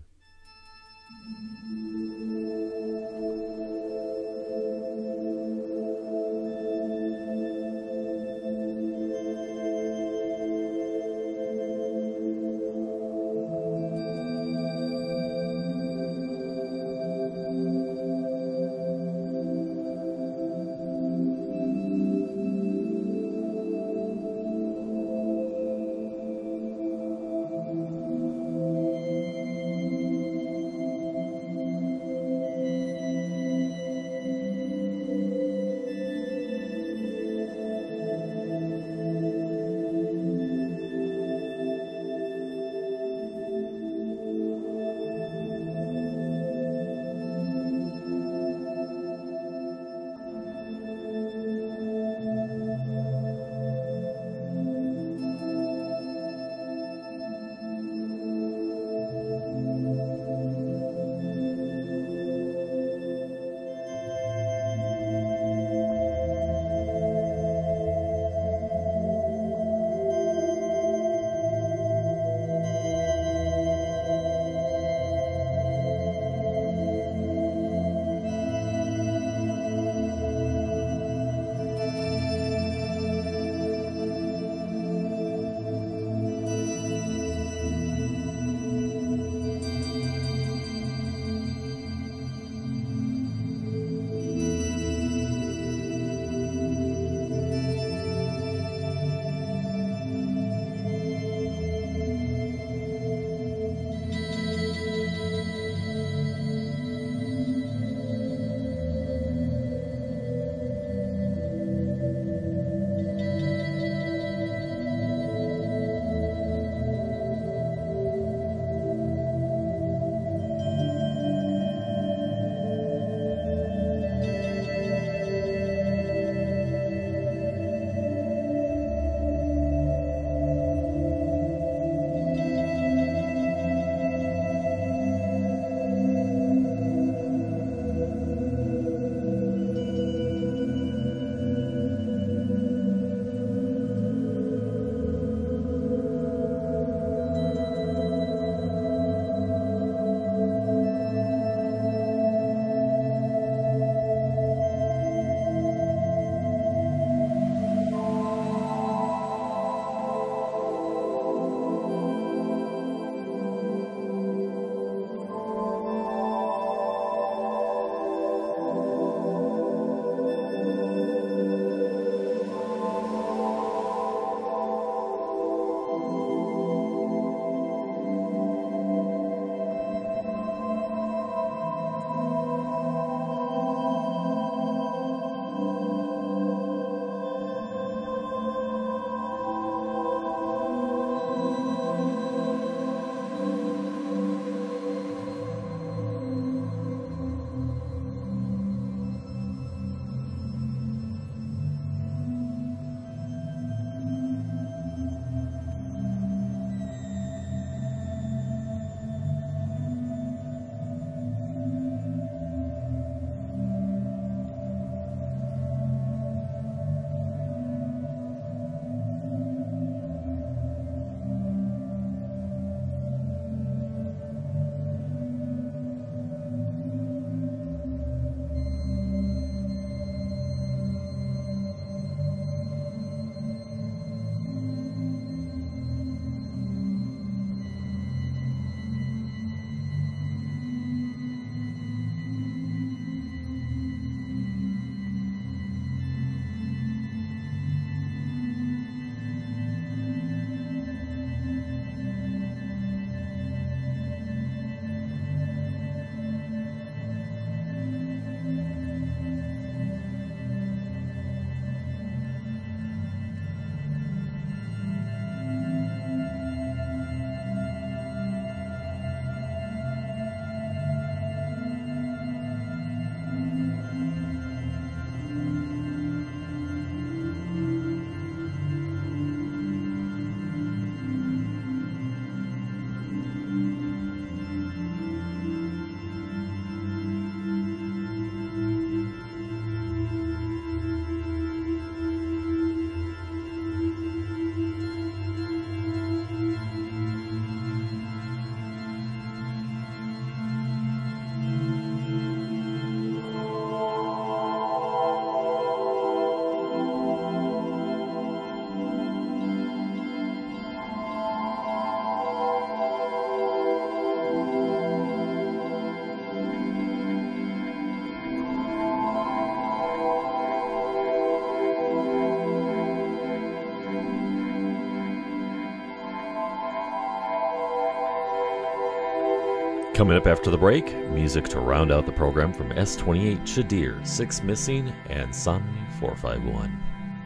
Coming up after the break, music to round out the program from S twenty-eight Shadir, Six Missing, and Sun four five one.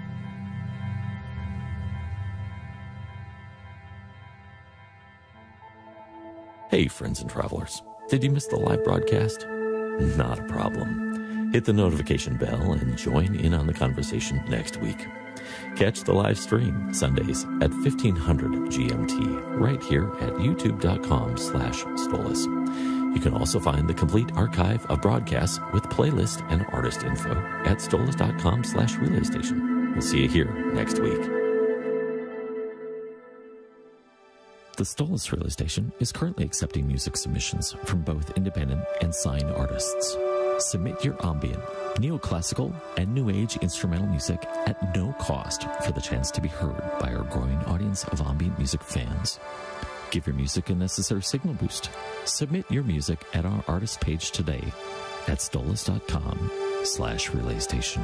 Hey, friends and travelers. Did you miss the live broadcast? Not a problem. Hit the notification bell and join in on the conversation next week. Catch the live stream Sundays at fifteen hundred G M T right here at youtube.com slash Stolace. You can also find the complete archive of broadcasts with playlist and artist info at stolace.com slash relay station. We'll see you here next week. The Stolace Relay Station is currently accepting music submissions from both independent and signed artists. Submit your ambient, neoclassical, and new age instrumental music at no cost for the chance to be heard by our growing audience of ambient music fans. Give your music a necessary signal boost. Submit your music at our artist page today at stolace.com slash relay station.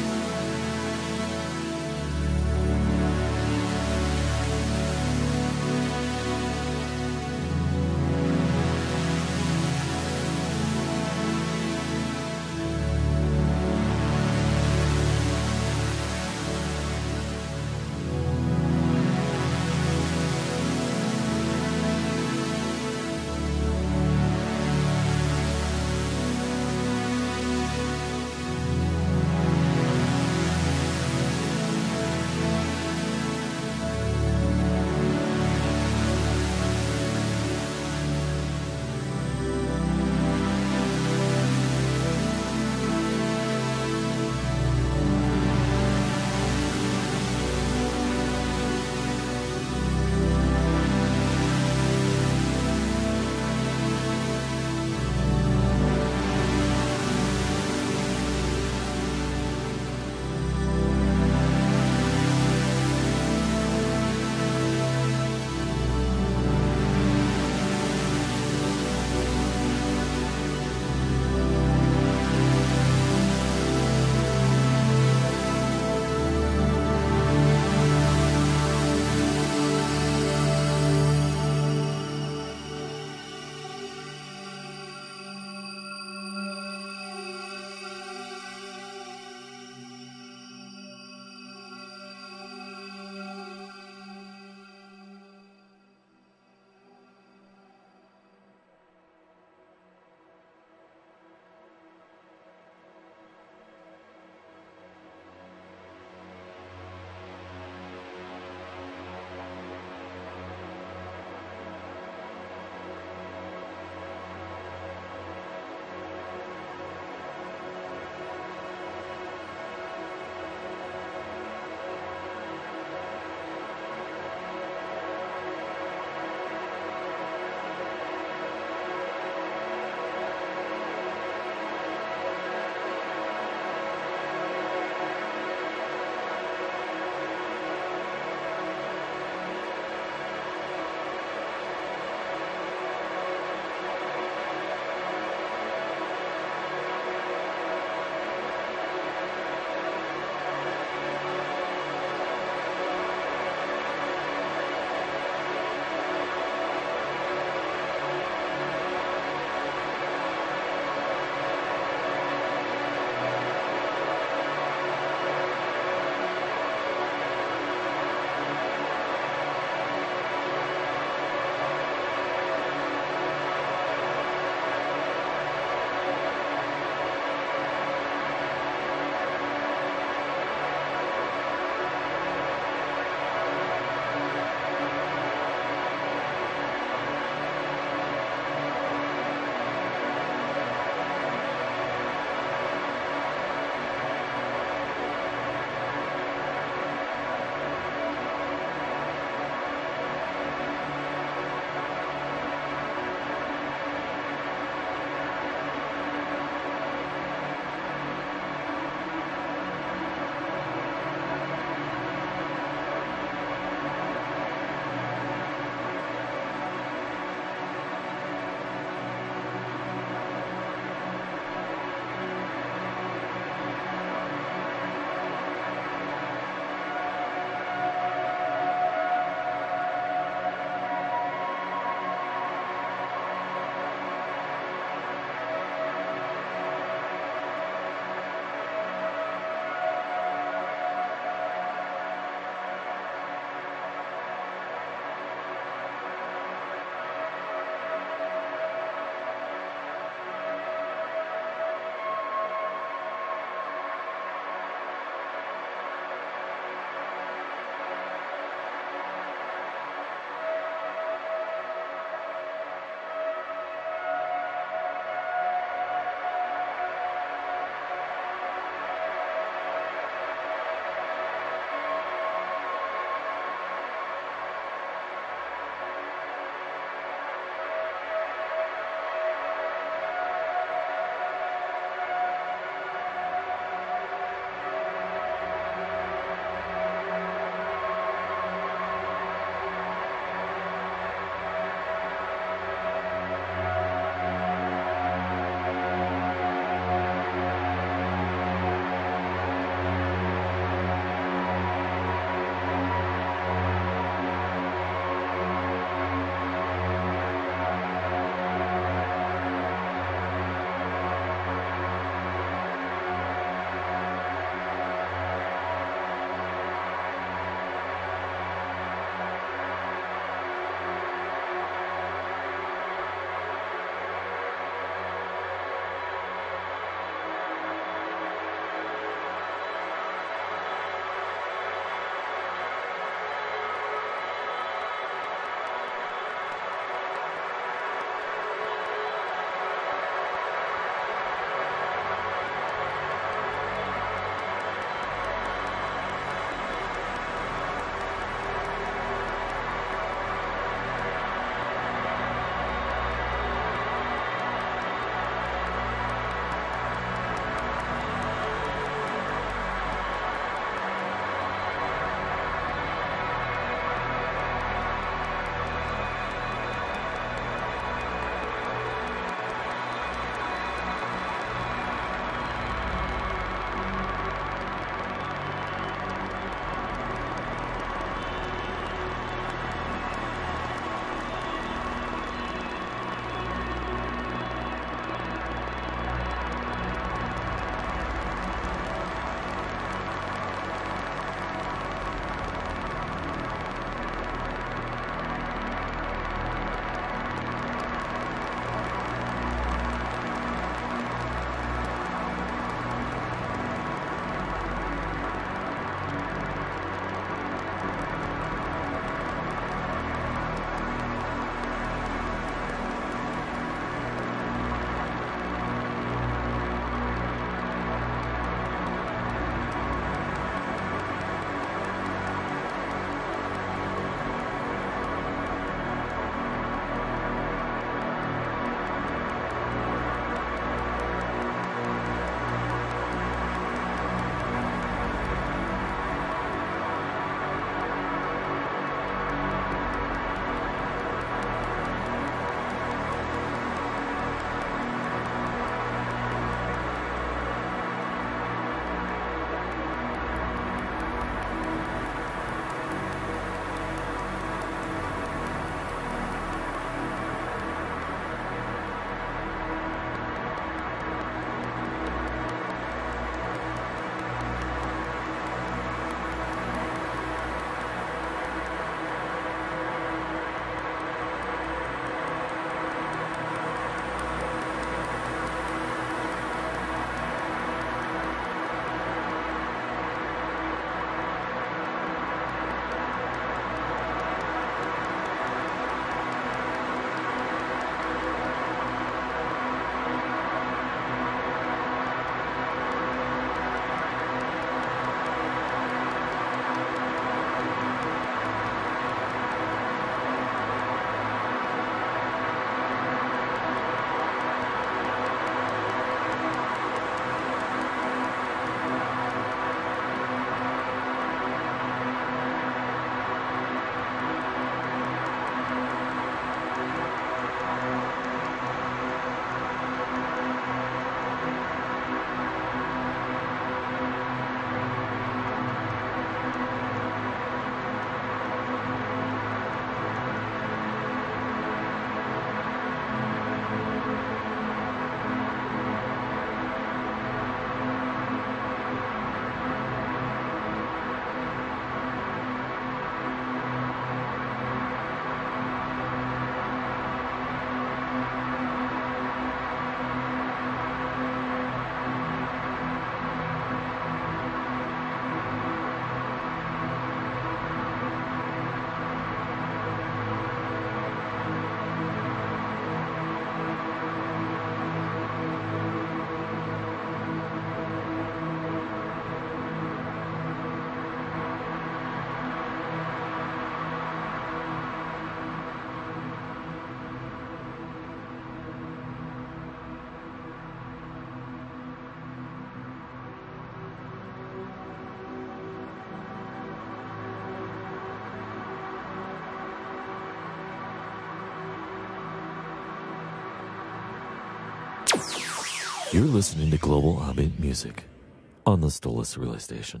You're listening to Global Ambient Music on the Stolace Relay Station.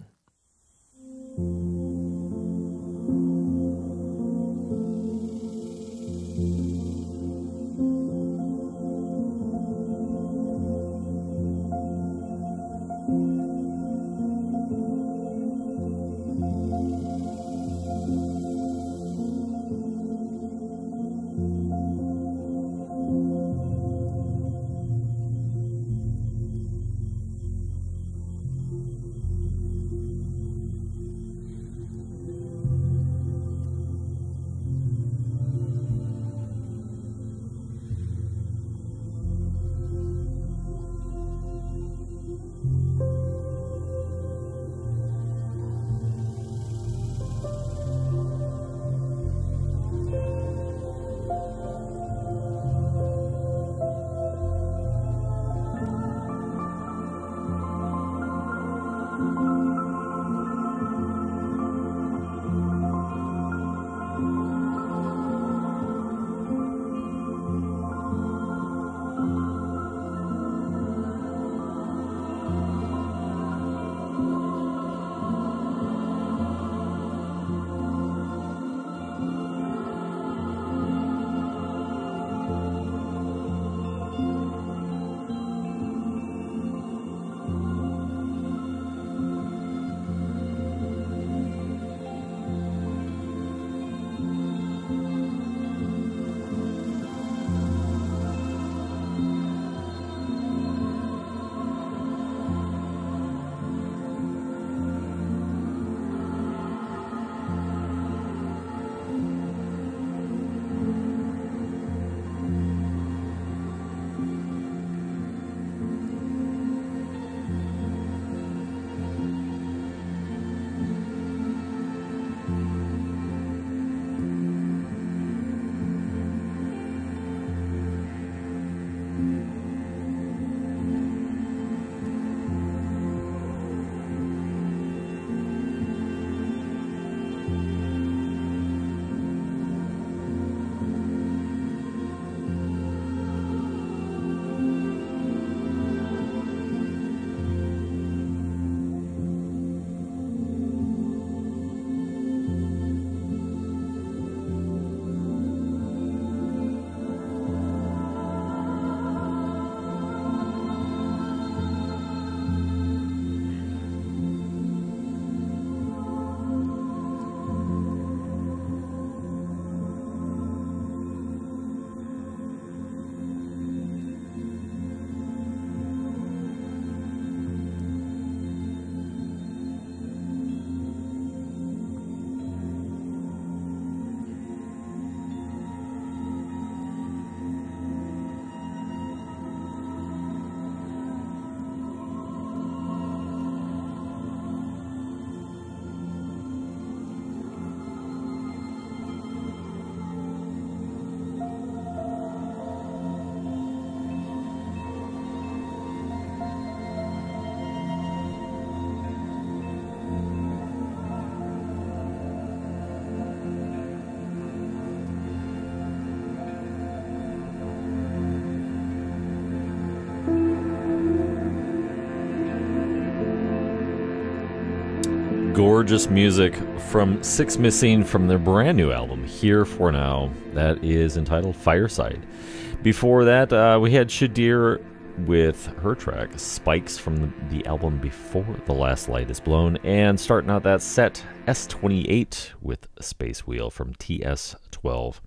Gorgeous music from Six Missing from their brand new album, Here For Now, that is entitled Fireside. Before that, uh, we had Shadir with her track Spikes from the, the album Before the Last Light Is Blown, and starting out that set, S twenty-eight with Space Wheel from T S twelve.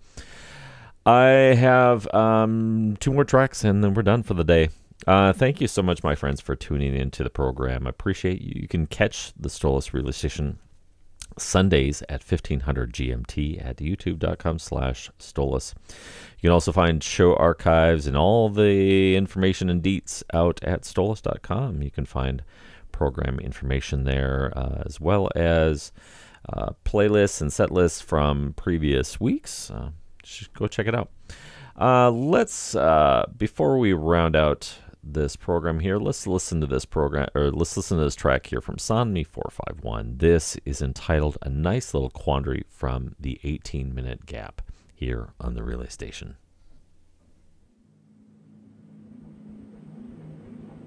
I have um, two more tracks and then we're done for the day. Uh, thank you so much, my friends, for tuning into the program. I appreciate you. You can catch the Stolace Relay Station Sundays at fifteen hundred G M T at youtube.com slash Stolace. You can also find show archives and all the information and deets out at stolace dot com. You can find program information there, uh, as well as uh, playlists and set lists from previous weeks. Uh, just go check it out. Uh, let's, uh, before we round out this program here, let's listen to this program, or let's listen to this track here from Sanmi four five one. This is entitled A Nice Little Quandary from the eighteen minute Gap here on the Relay Station.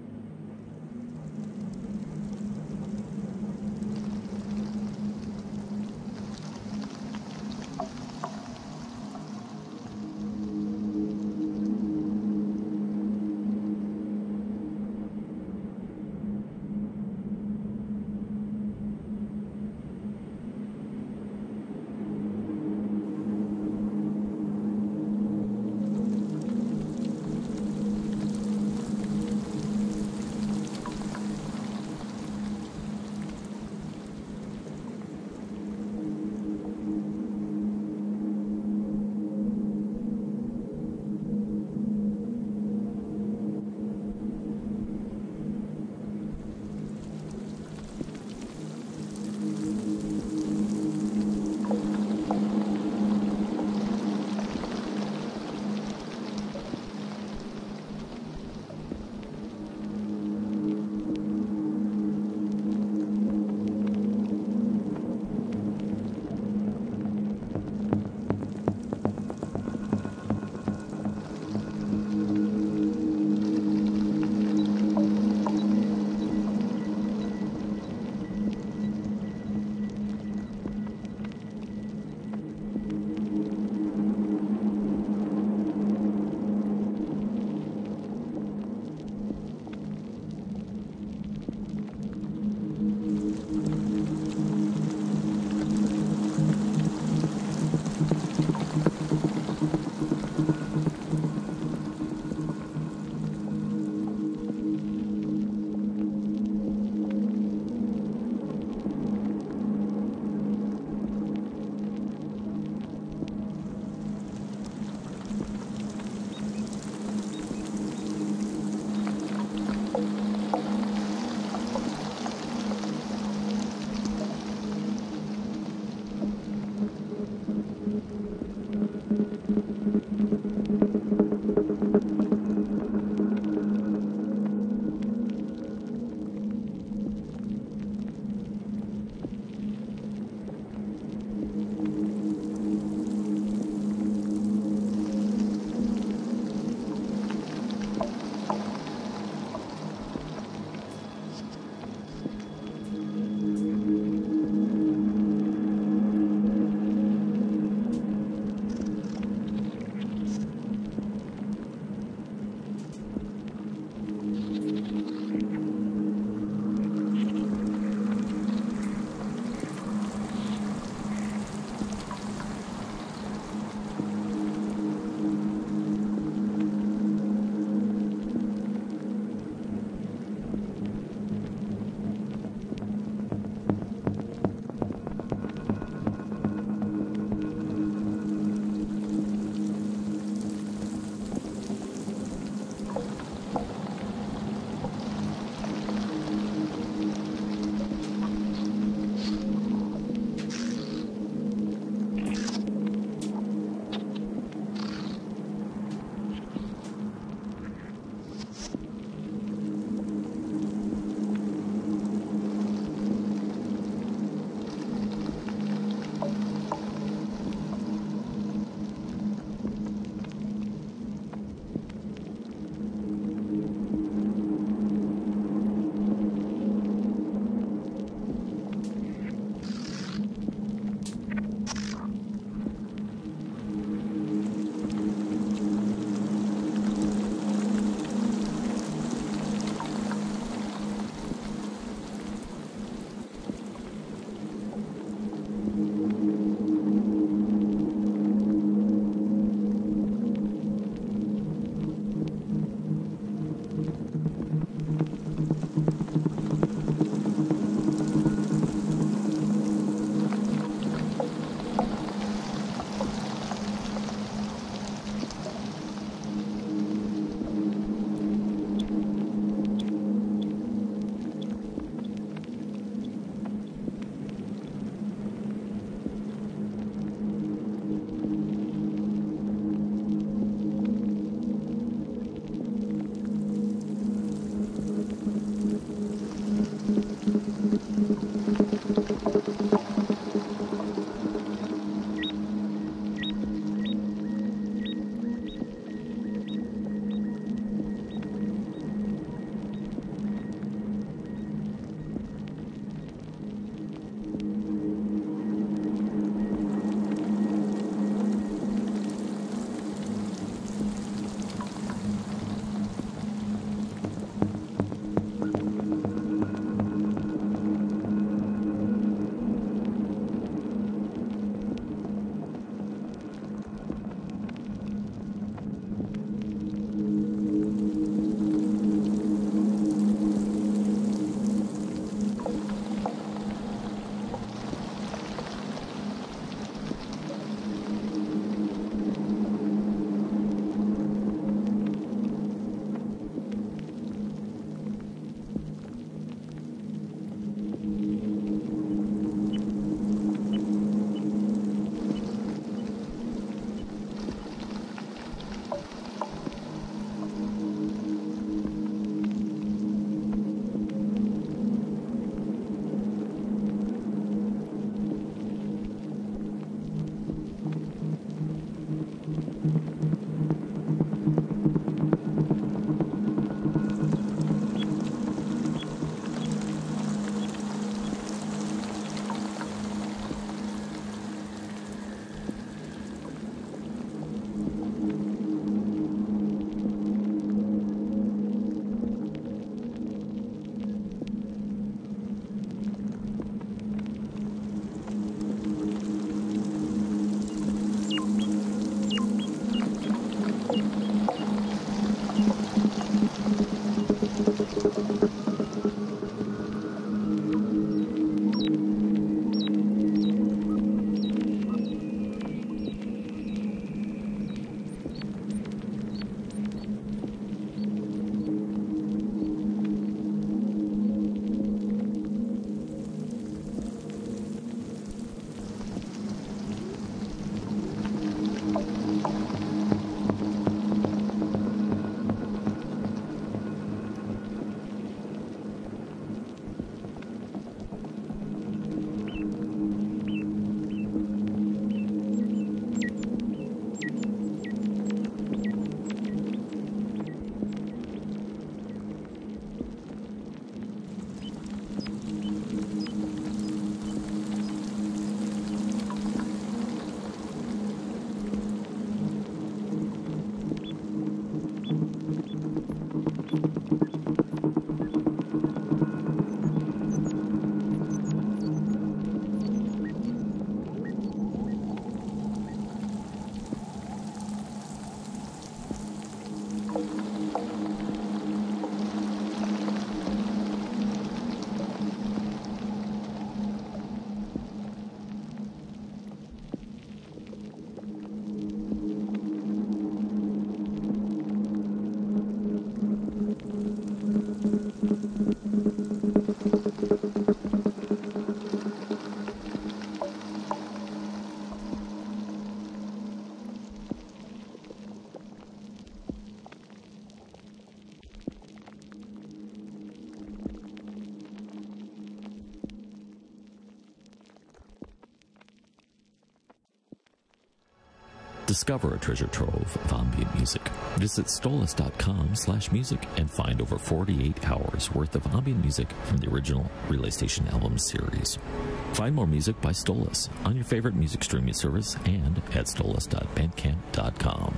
Discover a treasure trove of ambient music. Visit stolace.com slash music and find over forty-eight hours worth of ambient music from the original Relay Station album series. Find more music by Stolace on your favorite music streaming service and at stolace dot bandcamp dot com.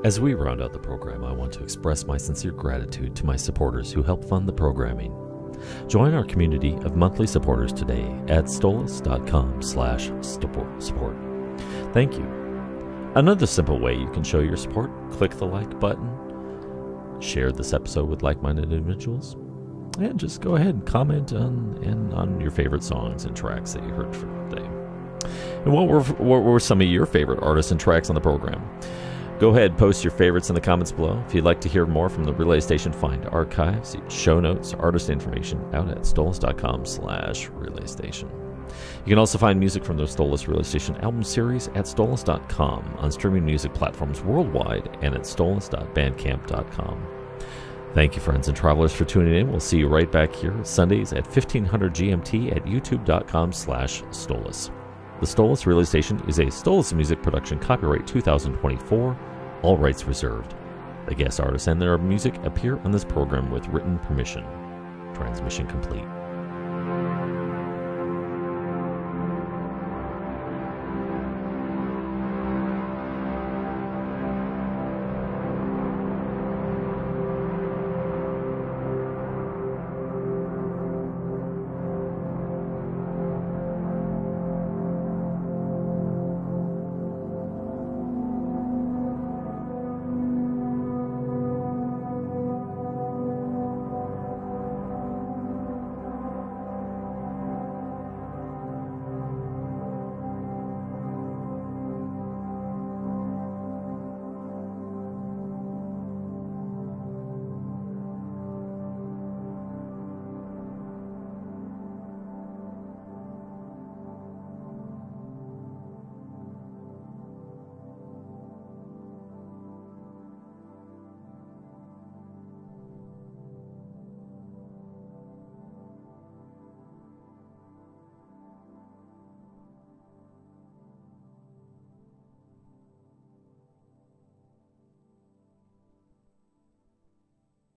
As we round out the program, I want to express my sincere gratitude to my supporters who help fund the programming. Join our community of monthly supporters today at stolace.com slash support. Thank you. Another simple way you can show your support, click the like button, share this episode with like-minded individuals, and just go ahead and comment on, and on your favorite songs and tracks that you heard for today. And what were, what were some of your favorite artists and tracks on the program? Go ahead, post your favorites in the comments below. If you'd like to hear more from the Relay Station, find archives, show notes, artist information out at stolace.com slash relay station. You can also find music from the Stolace Relay Station album series at stolace dot com, on streaming music platforms worldwide, and at stolace dot bandcamp dot com. Thank you, friends and travelers, for tuning in. We'll see you right back here Sundays at fifteen hundred G M T at youtube.com slash Stolace. The Stolace Relay Station is a Stolace music production, copyright two thousand twenty-four, all rights reserved. The guest artists and their music appear on this program with written permission. Transmission complete.